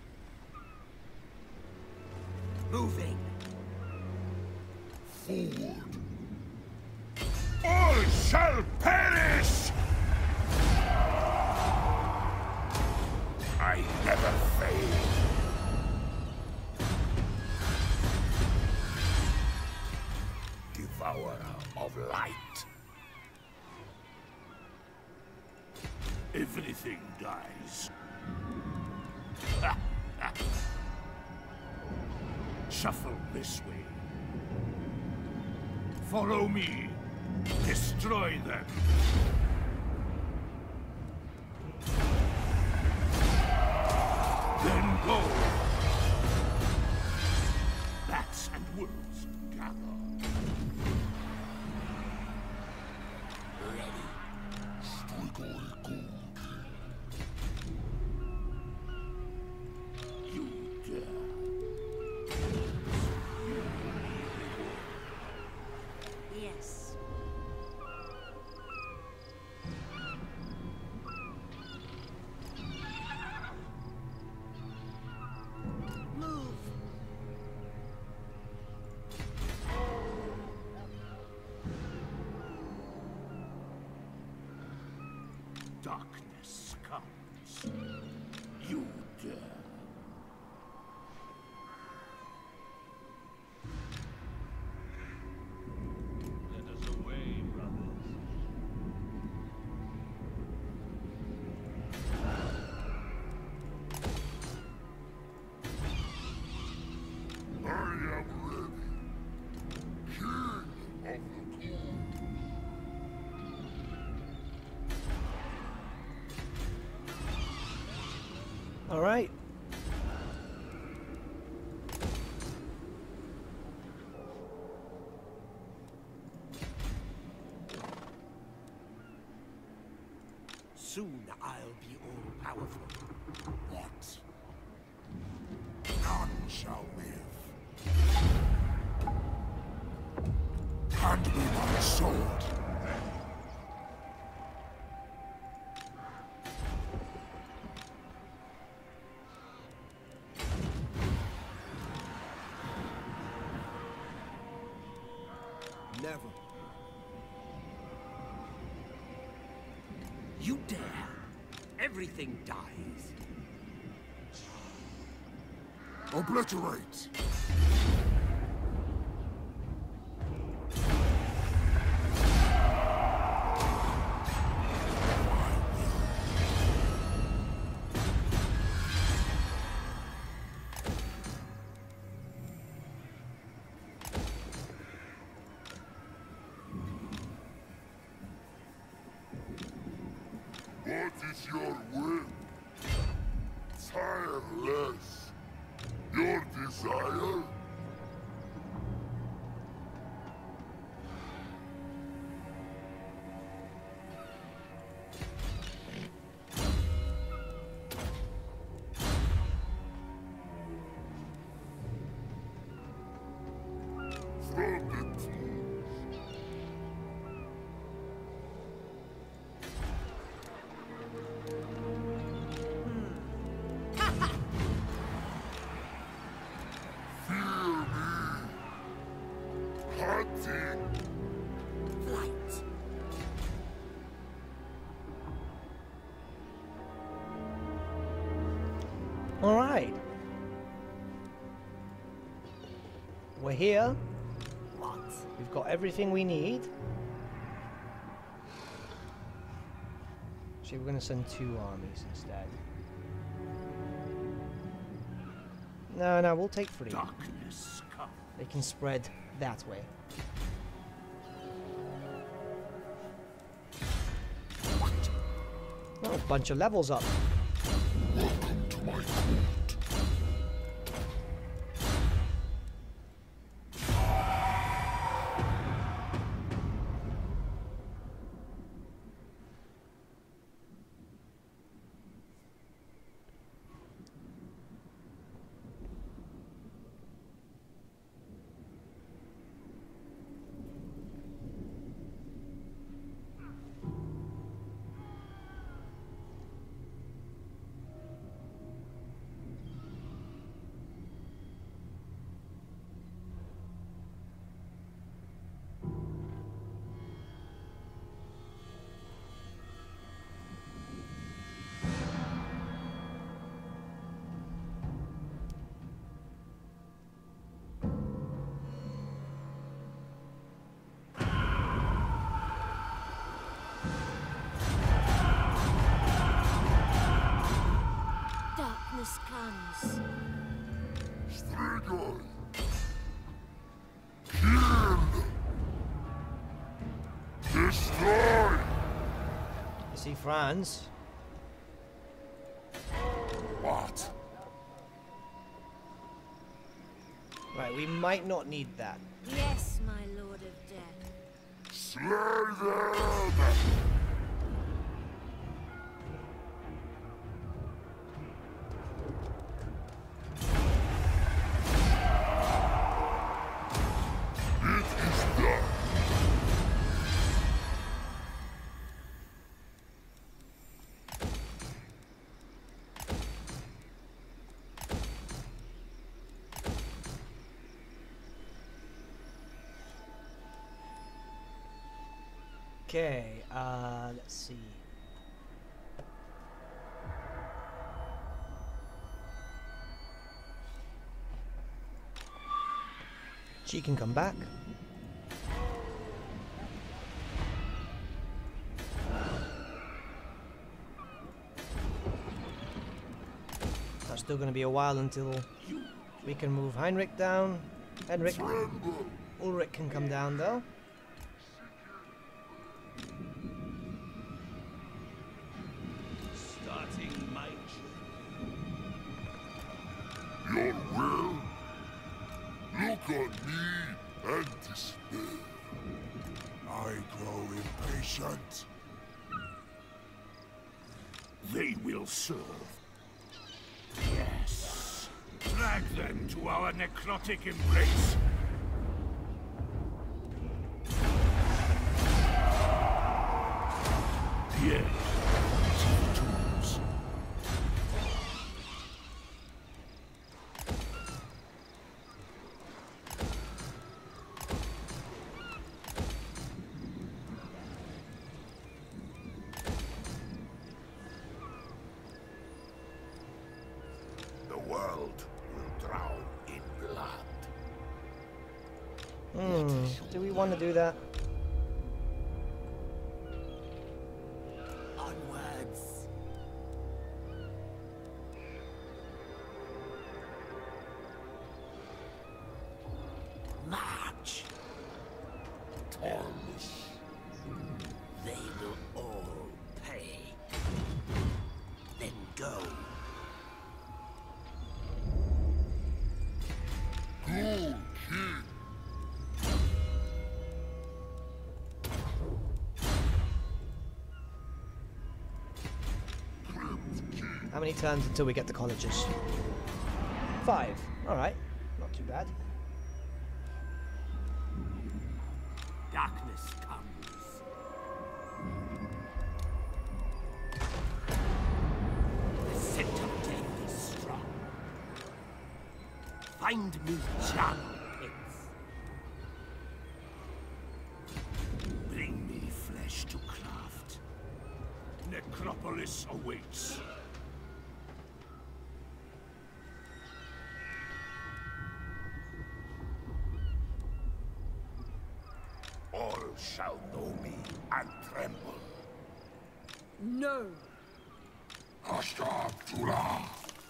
Moving. forward. All shall perish! I never fail. Devourer of light. Everything dies. Shuffle this way. Follow me. Destroy them. Then go. Bats and wolves gather. Ready. Strigoi Ghoul King, You dare. Yes. darkness comes, you dare. Let us away, brothers. I am ready. King of the cold. All right. Soon I'll be all-powerful. What? None shall live. Hand me my sword. Never. You dare. Everything dies. Obliterate. What is your will? Tireless. Your desire? From the tombs. Fear me. Hunting. Flight. All right. We're here. What? We've got everything we need. Actually, we're going to send 2 armies instead. No, we'll take 3. Darkness comes. They can spread that way. Oh, a bunch of levels up. Welcome to my court. Darkness comes. Strigoi. Kill. Destroy. You see Franz? What? Right, we might not need that. Yes, my lord of death. Slay them. It is done. Okay, let's see. She can come back. That's still going to be a while until we can move Heinrich down. Henrik. Ulrich can come down though. Starting my Your will? Look on me and despair. I grow impatient. They will serve. Yes. Drag them to our necrotic embrace. Yes. Tools. The world will drown in blood. Do we want to do that? Onwards. March. Arms. They will all pay. Then go. Go, King. How many turns until we get the colleges? 5. Alright. Not too bad. Darkness comes. The scent of death is strong. Find me charnel pits. Bring me flesh to craft. Necropolis awaits. All shall know me and tremble. No. Ashtabula.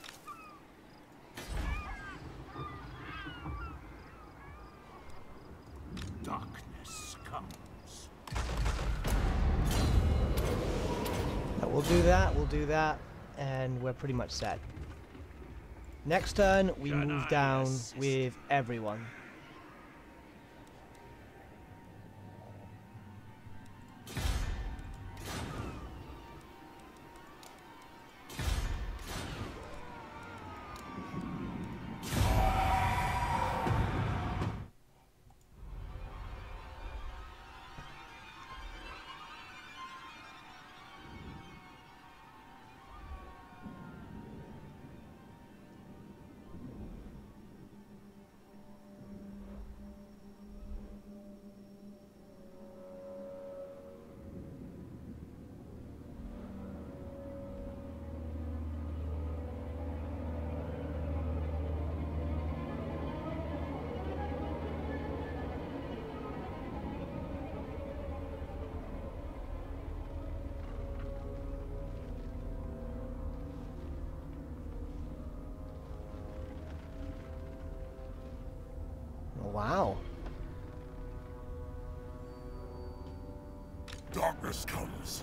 Darkness comes. We'll do that, and we're pretty much set. Next turn, we move down with everyone. Wow. Darkness comes.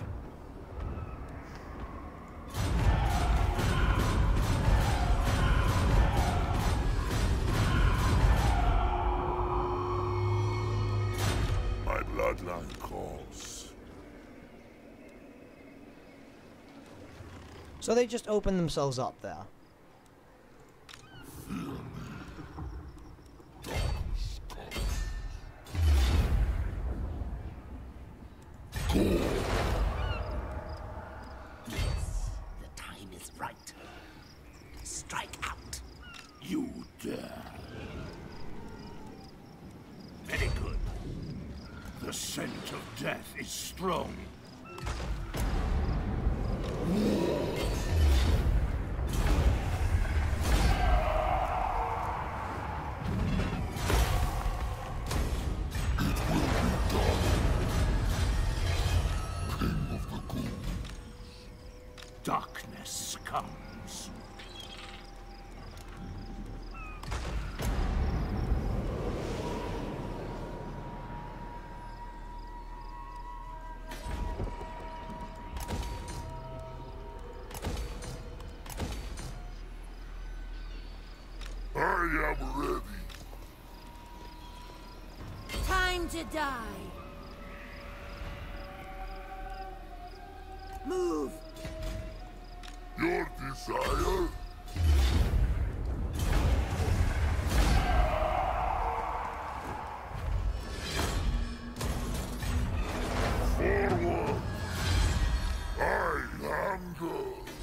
My bloodline calls. So they just open themselves up there. Yes, the time is right. Strike out. You dare. Very good. The scent of death is strong. am ready. Time to die. Move. Your desire? Forward! I hunger!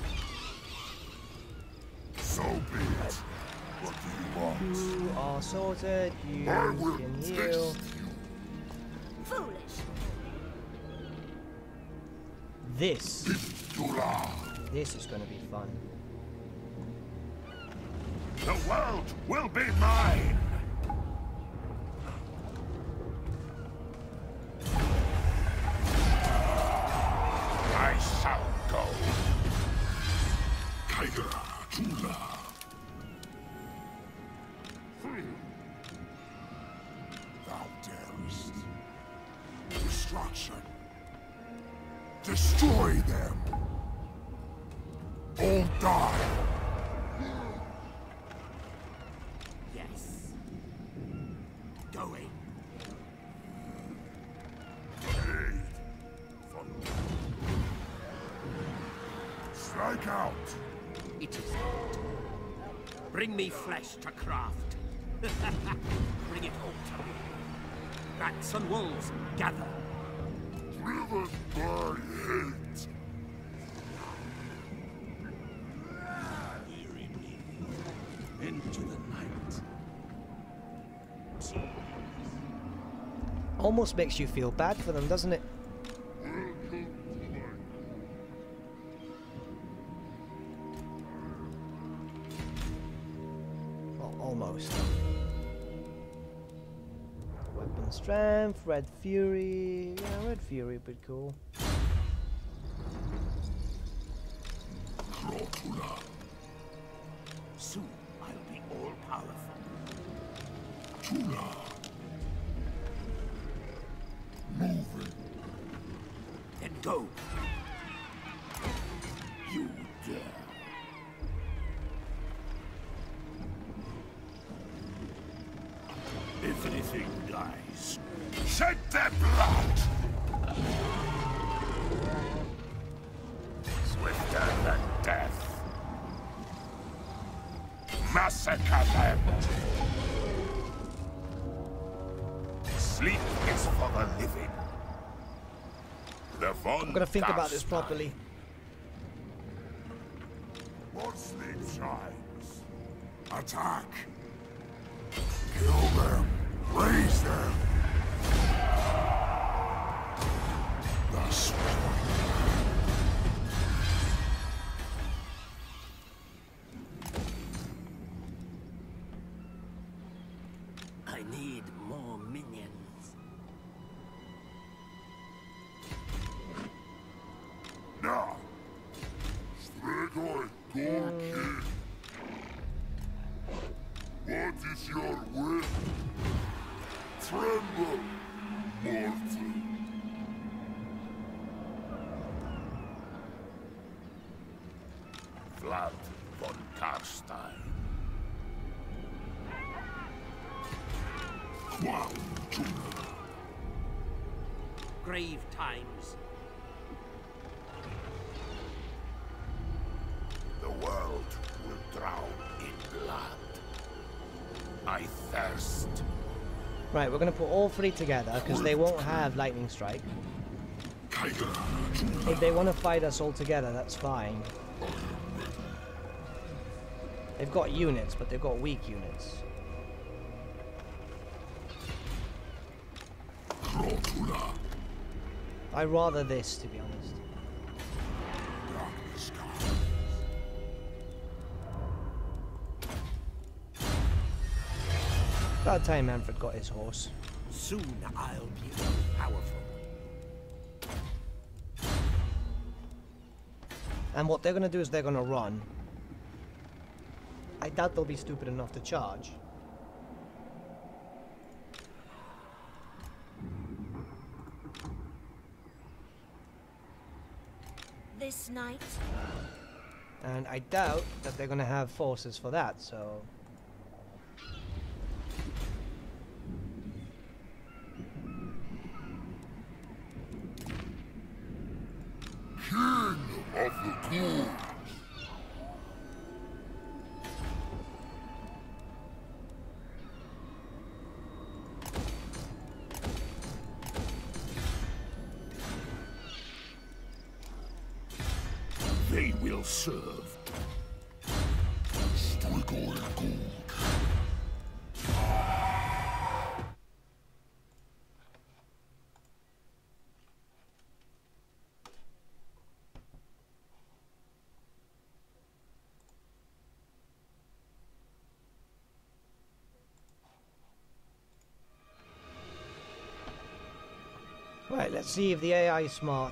So be it. What do you want? You are sorted. You I will can taste heal. you. Foolish. This Dura. is going to be fun. The world will be mine! I shall go. Kaira, Tula. Thou darest. Destruction. Destroy them. All die. Yes. Going. Aid. Strike out. It is good. Bring me flesh to craft. Bring it all to me. Rats and wolves, gather. Driven by hate. Weary me. Into the night. Almost makes you feel bad for them, doesn't it? Well, almost. Weapon strength, red fury. Yeah, red fury would be cool. Rotula. Soon I'll be all powerful. Tula. Moving. Then go. You dare. If anything dies, Shed their blood. swifter than death. Massacre them. Sleep is for the living. The I'm gonna think about this properly. What sleep shines? Attack. Kill them. Raise them. The spring. I need more minions. Now. Stregoi Gorki. What is your will? Tremble, mortal. Vlad von Karstein. Quam Tuna. Grave times. The world will drown in blood. I thirst. Right, we're gonna put all three together because they won't have lightning strike. Kaira Tuna. If they want to fight us all together, that's fine. They've got units, but they've got weak units. Rotula. I'd rather this, to be honest. Darkness comes. About time Manfred got his horse. Soon I'll be powerful. And what they're gonna do is they're gonna run. I doubt they'll be stupid enough to charge. This night. And I doubt that they're gonna have forces for that, so... They will serve. Striggle gold. Right, let's see if the AI is smart.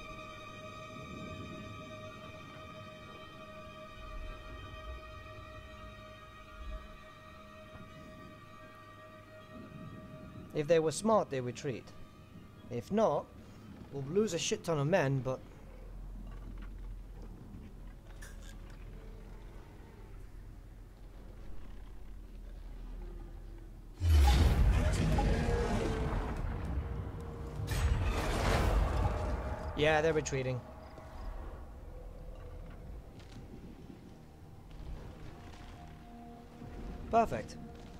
If they were smart, they retreat. If not, we'll lose a shit ton of men, but... yeah, they're retreating. Perfect.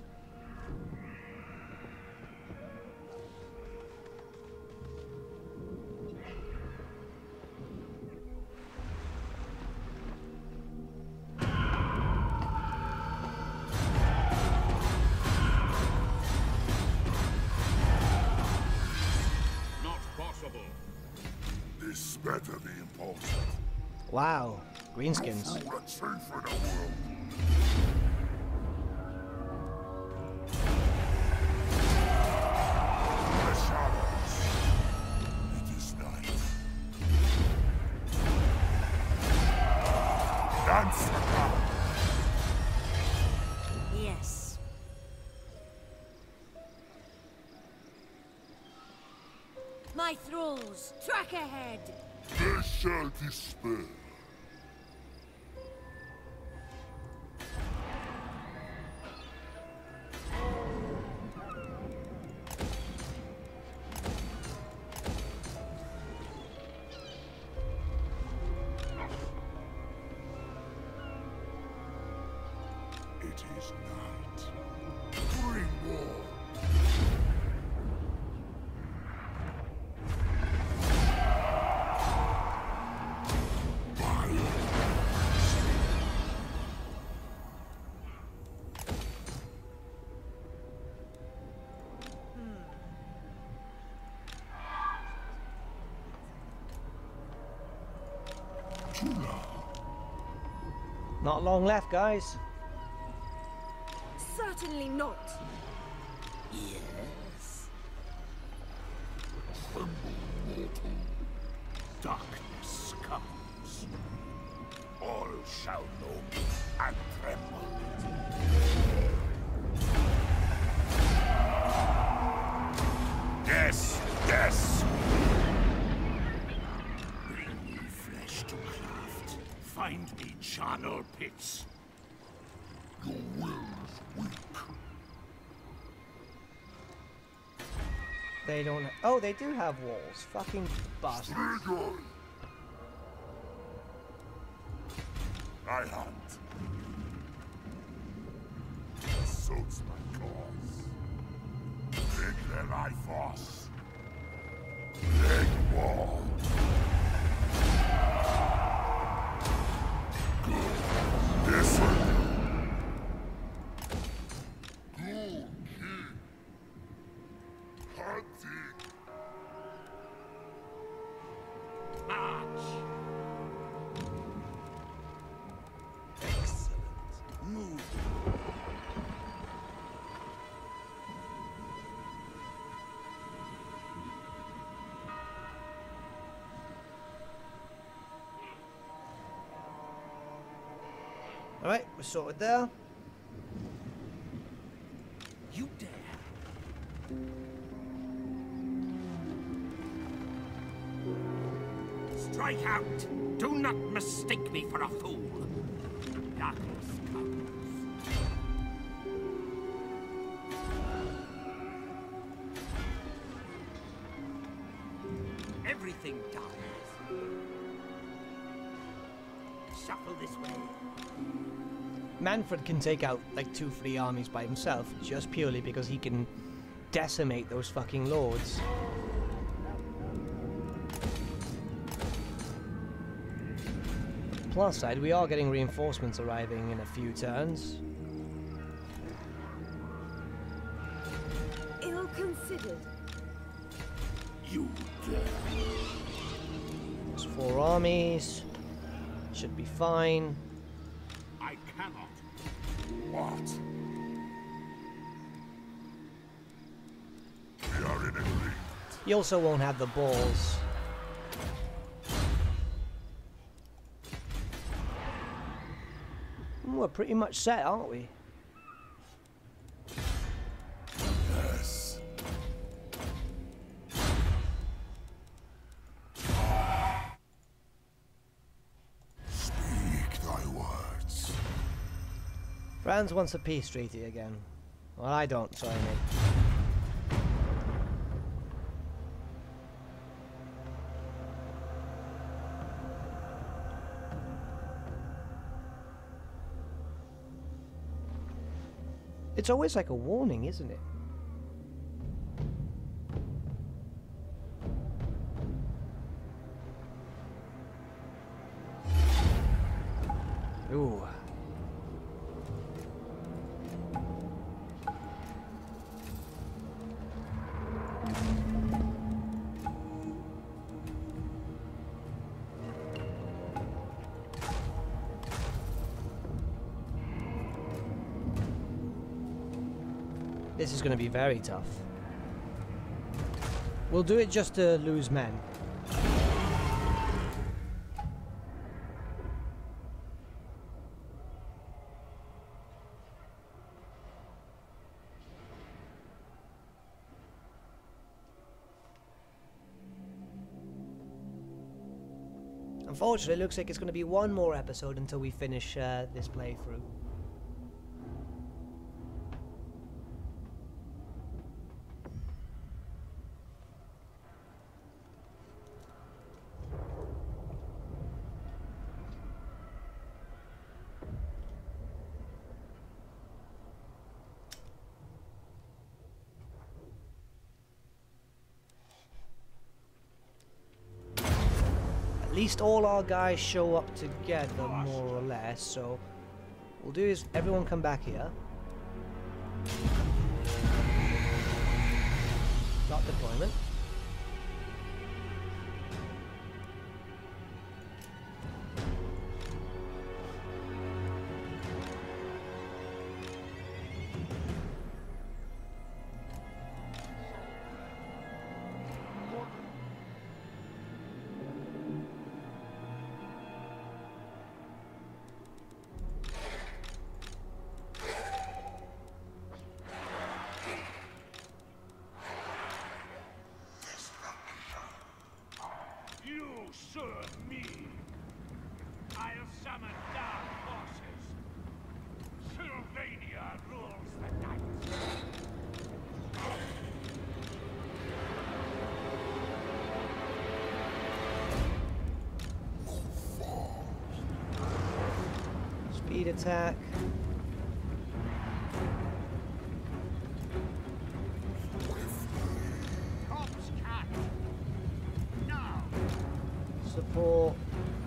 Not possible. This better be important. Wow, greenskins. Fool and safe in the world. The shadows. It is night. Dance the crowd. Yes. My thralls, track ahead. They shall despair. It is night. Bring war. Not long left, guys. Certainly not. Yes. Darkness comes. All shall know me and tremble. Yes, yes! Bring me flesh to craft. Find me charnel pits. Your will is weak. They don't... oh, they do have walls. Fucking bastards. Trigger. I hunt. Suits my cause. Take their life force. Leg wall. Good. Listen. Good king. Hunting. March. Excellent. Move. Alright, we're sorted there. You dare? Strike out! Do not mistake me for a fool. Darkness comes. Everything dies. Shuffle this way. Manfred can take out like 2-3 armies by himself, just purely because he can decimate those fucking lords. plus side, we are getting reinforcements arriving in a few turns. Ill considered. You dare. There's 4 armies. Should be fine. I cannot. What? We are in agreement. You also won't have the balls. We're pretty much set, aren't we? Yes. Speak thy words. France wants a peace treaty again. Well, I don't, sorry mate. It's always like a warning, isn't it? Ooh. This is going to be very tough. We'll do it just to lose men. Unfortunately, it looks like it's going to be one more episode until we finish this playthrough. At least all our guys show up together, more or less, so what we'll do is everyone come back here. Start deployment. You serve me. I have summoned dark forces. Sylvania rules the night. Speed attack. Cops cat. Now. Support.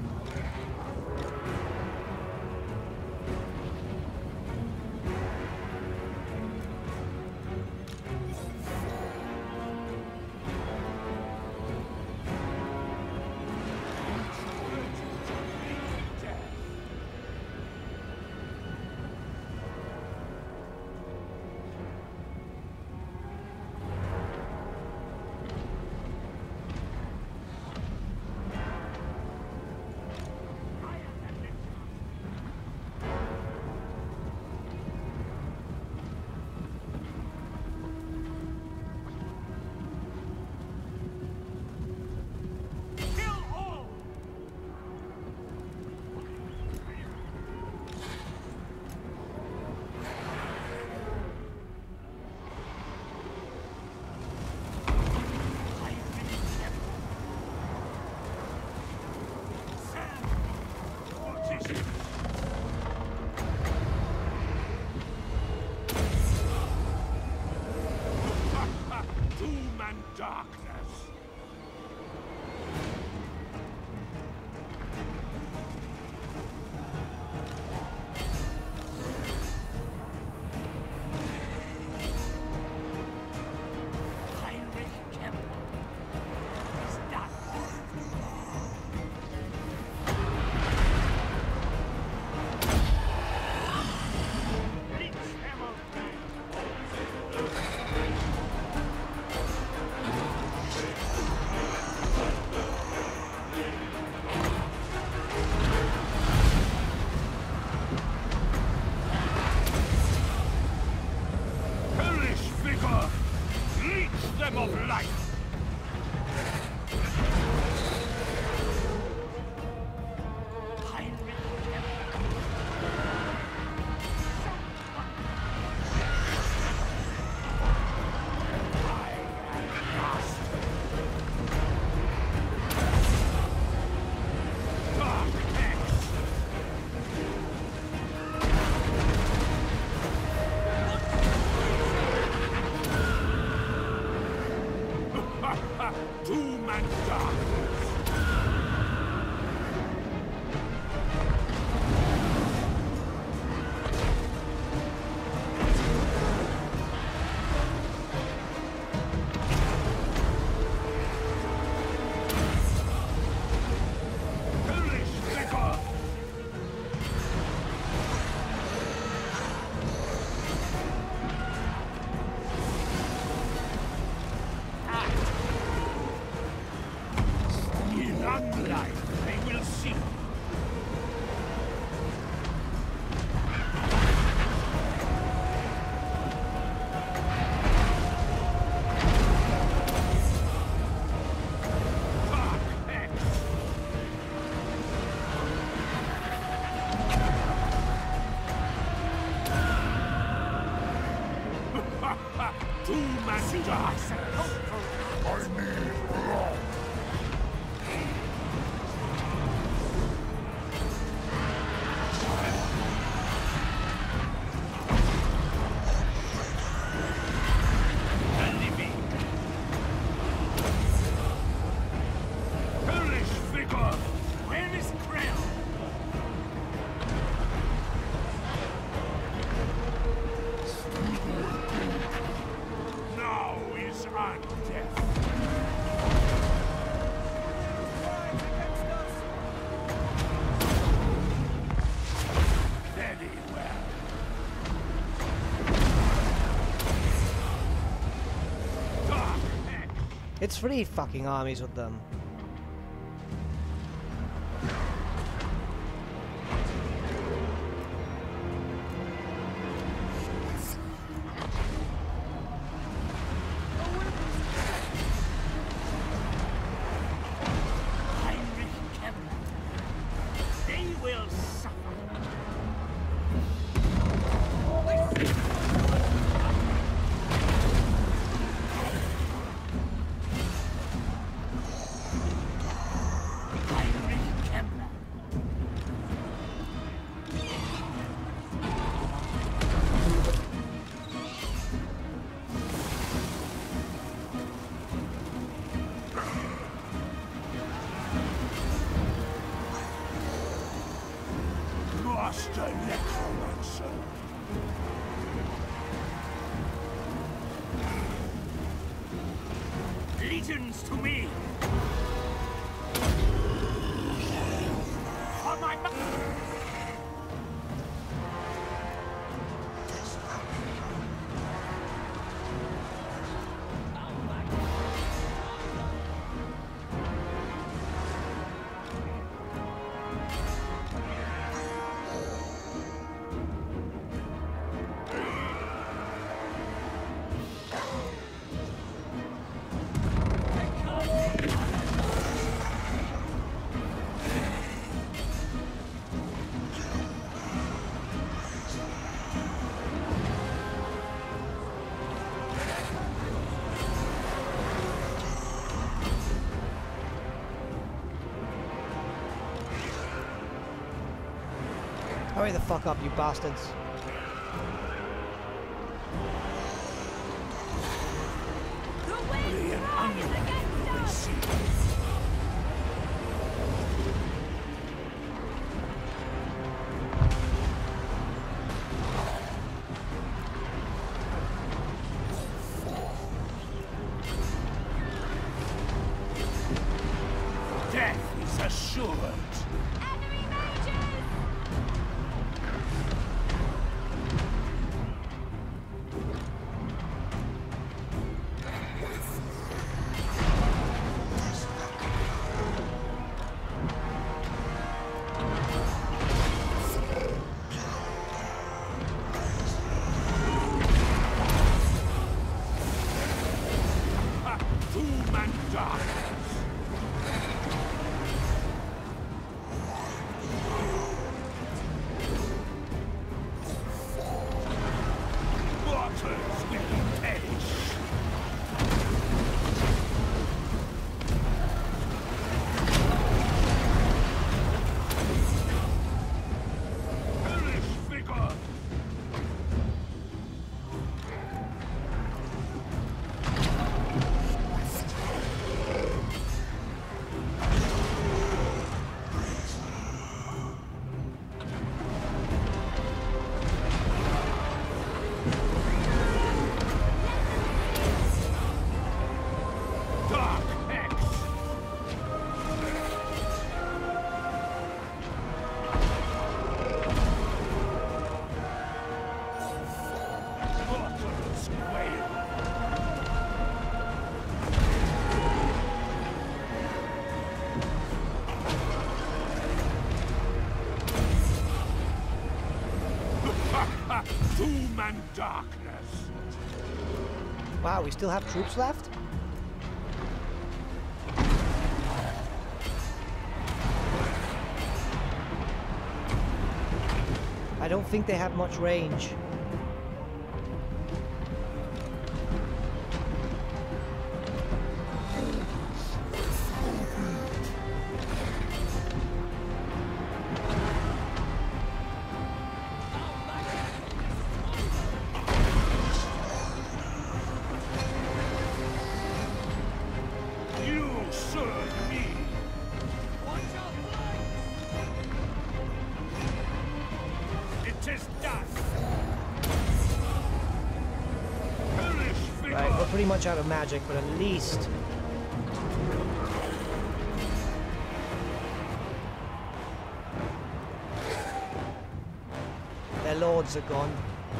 Doom and darkness. Doom and darkness. Hellish flicker. In unlife, they will see. Dark X. Doom and darkness. I need blood. Hellish figure. Where is Krell? Now is our death. Very well. Dark X. It's 3 fucking armies with them. Heinrich Kevlar. They will suffer. Heinrich Kevlar. Master Necromancer. Legions to me! On my Hurry the fuck up, you bastards. The wind rise against us! Death is assured. Enemy mages! Ha! Doom Doom and darkness. Waters will perish. Perish vigor. Dark Hex. Waters quail. Doom and darkness. Wow, we still have troops left? I don't think they have much range. You serve me. It is done. Perish vigor. Right, we're pretty much out of magic, but at least... their lords are gone.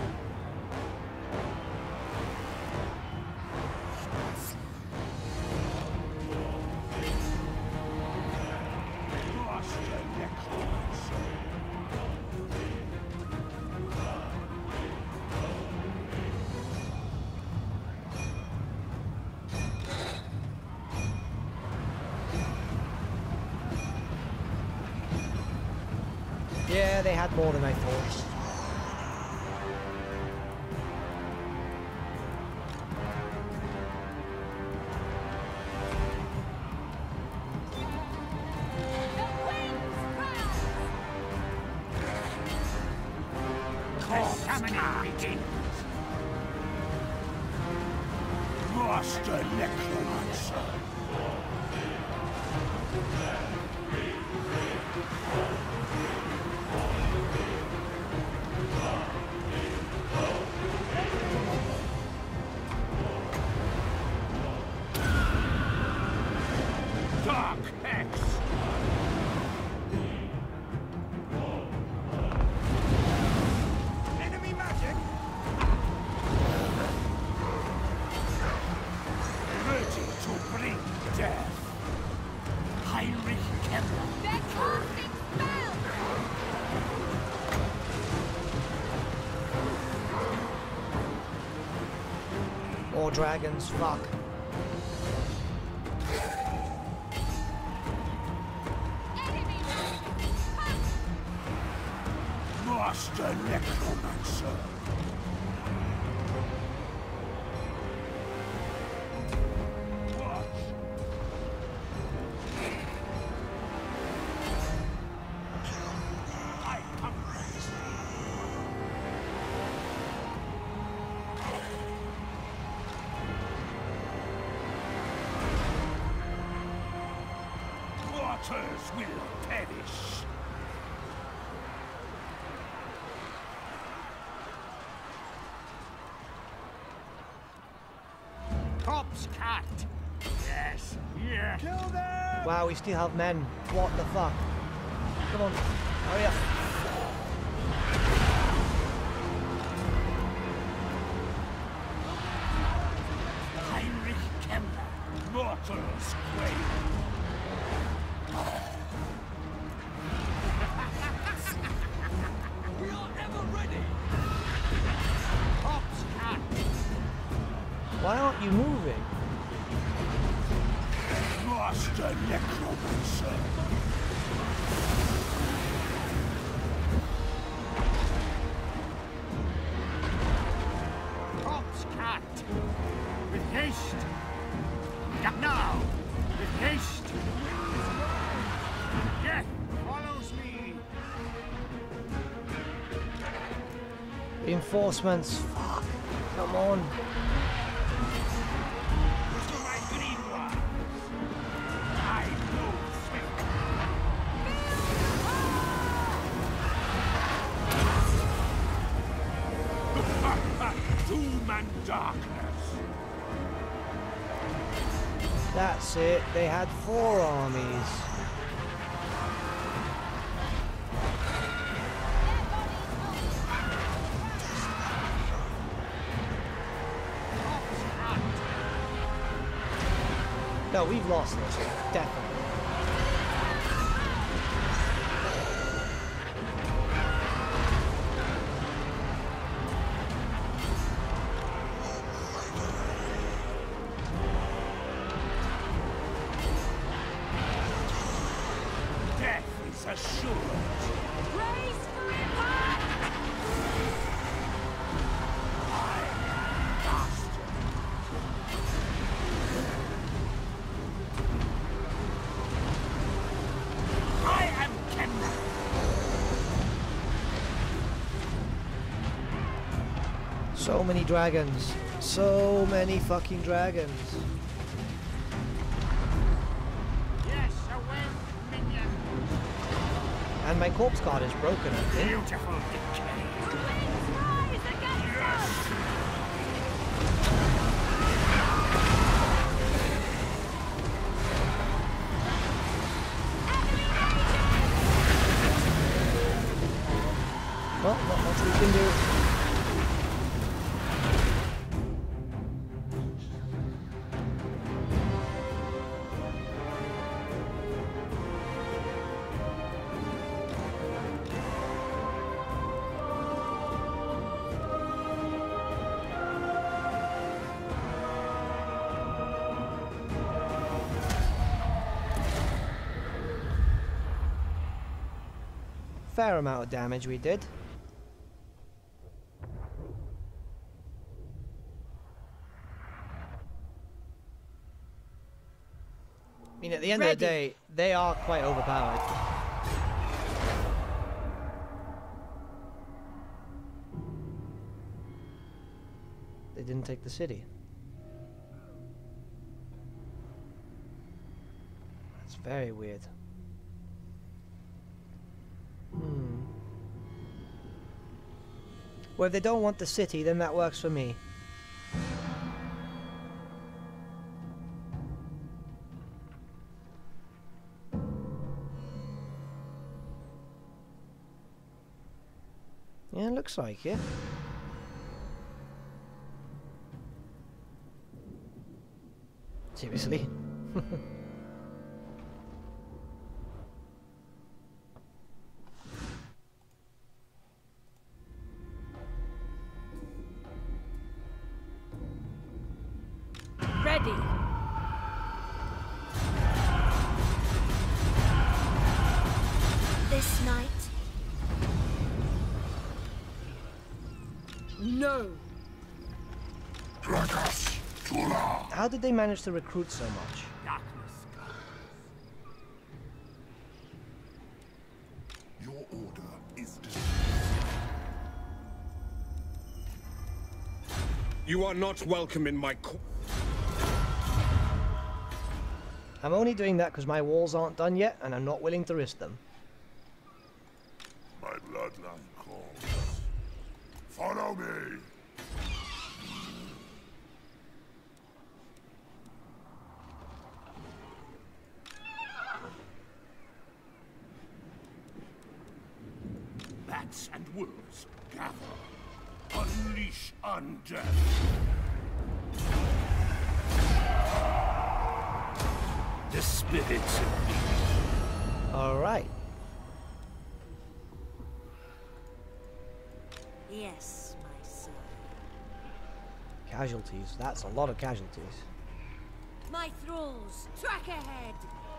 Master necromancer. Yeah, they had more than I thought. The summoning begins. Master necromancer. Dark Hex. Enemy magic. Ready to bring death. Heinrich Kemmler. They're casting spells! More dragons, fuck. Enemy magic! Master necromancer. Watch. I come. Waters will perish. Corpse cat. Yes. Yeah. Kill them! Wow, we still have men. What the fuck? Come on, hurry up. Heinrich Kemmler. Mortals quail. We are ever ready. Corpse cat. Why aren't you moving? Master Necromancer. Corpse cat! With haste! Up now! With haste! Death follows me! Reinforcements. Fuck. Come on. To my green one! I move swift! Doom and darkness. That's it. They had 4 armies. No, we've lost this. Definitely. Death is assured. Raise for impact! I am Kemna. So many dragons. So many fucking dragons. Yes, away, minion! And my corpse card is broken, I think. Beautiful decay! Wings rise against us! Well, not much we can do. Fair amount of damage we did. I mean, at the end of the day, they are quite overpowered. They didn't take the city. That's very weird. Well, if they don't want the city, then that works for me. Yeah, looks like it. Seriously? Ready. This night, No. How did they manage to recruit so much? Darkness. Your order is You are not welcome in my court. I'm only doing that because my walls aren't done yet, and I'm not willing to risk them. my bloodline calls. Follow me. Bats and wolves, gather. Unleash undeath. The spirits of me. Alright. yes, my son. Casualties. That's a lot of casualties. My thralls, track ahead!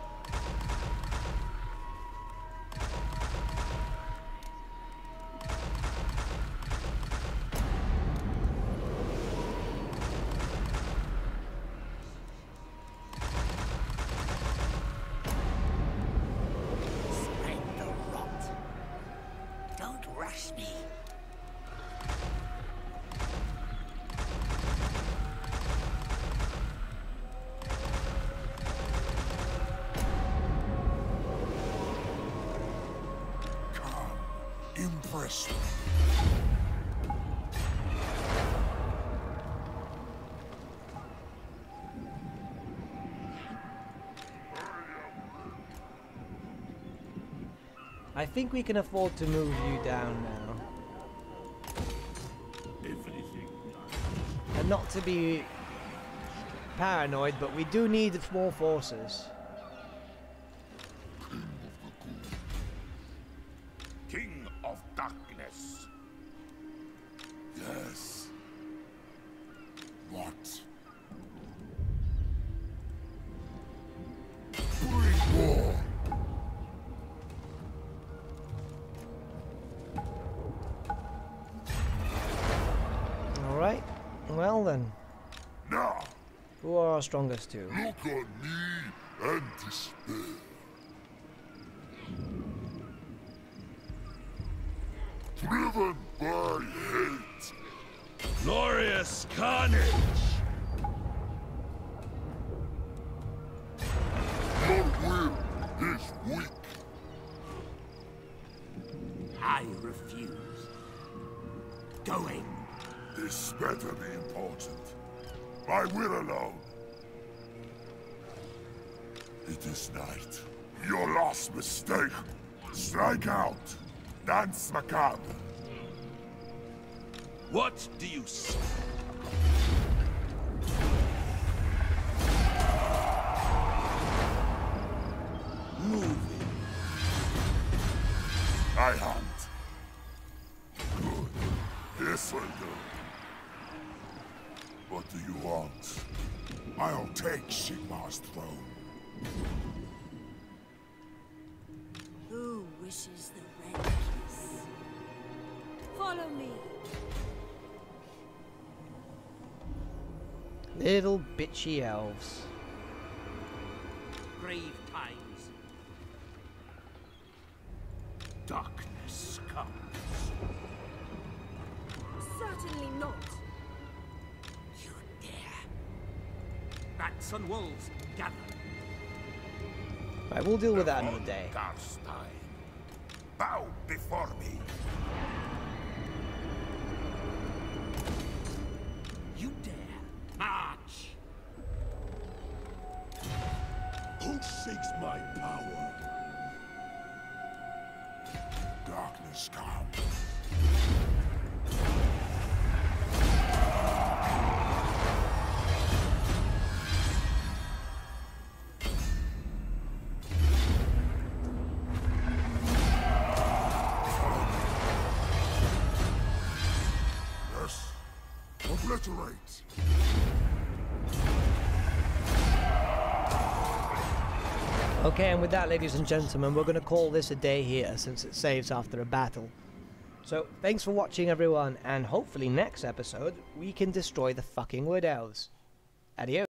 Spread the rot. Don't rush me. Impressive. I think we can afford to move you down now. Everything done. And not to be paranoid, but we do need more forces. King of Darkness. Yes. What? Bring more. Alright, well then. Now, Who are our strongest two? look on me and despair. Driven by hate. Glorious carnage. Your will is weak. I refuse. Going. This better be important. My will alone. It is night. Your last mistake. Strike out. Dance macabre. What do you say? Moving. I hunt. Good. This will do. What do you want? I'll take Sigmar's throne. Who wishes the red kiss? Follow me. Little bitchy elves. Grave times. Darkness comes. Certainly not. You dare. Bats and wolves gather. Right, we'll deal with that another day. Garstein. Bow before me. You dare. March. Who seeks my power? Darkness comes. Yes. Obliterate. Okay, and with that, ladies and gentlemen, we're going to call this a day here, since it saves after a battle. So, thanks for watching, everyone, and hopefully next episode, we can destroy the fucking Wood Elves. Adios.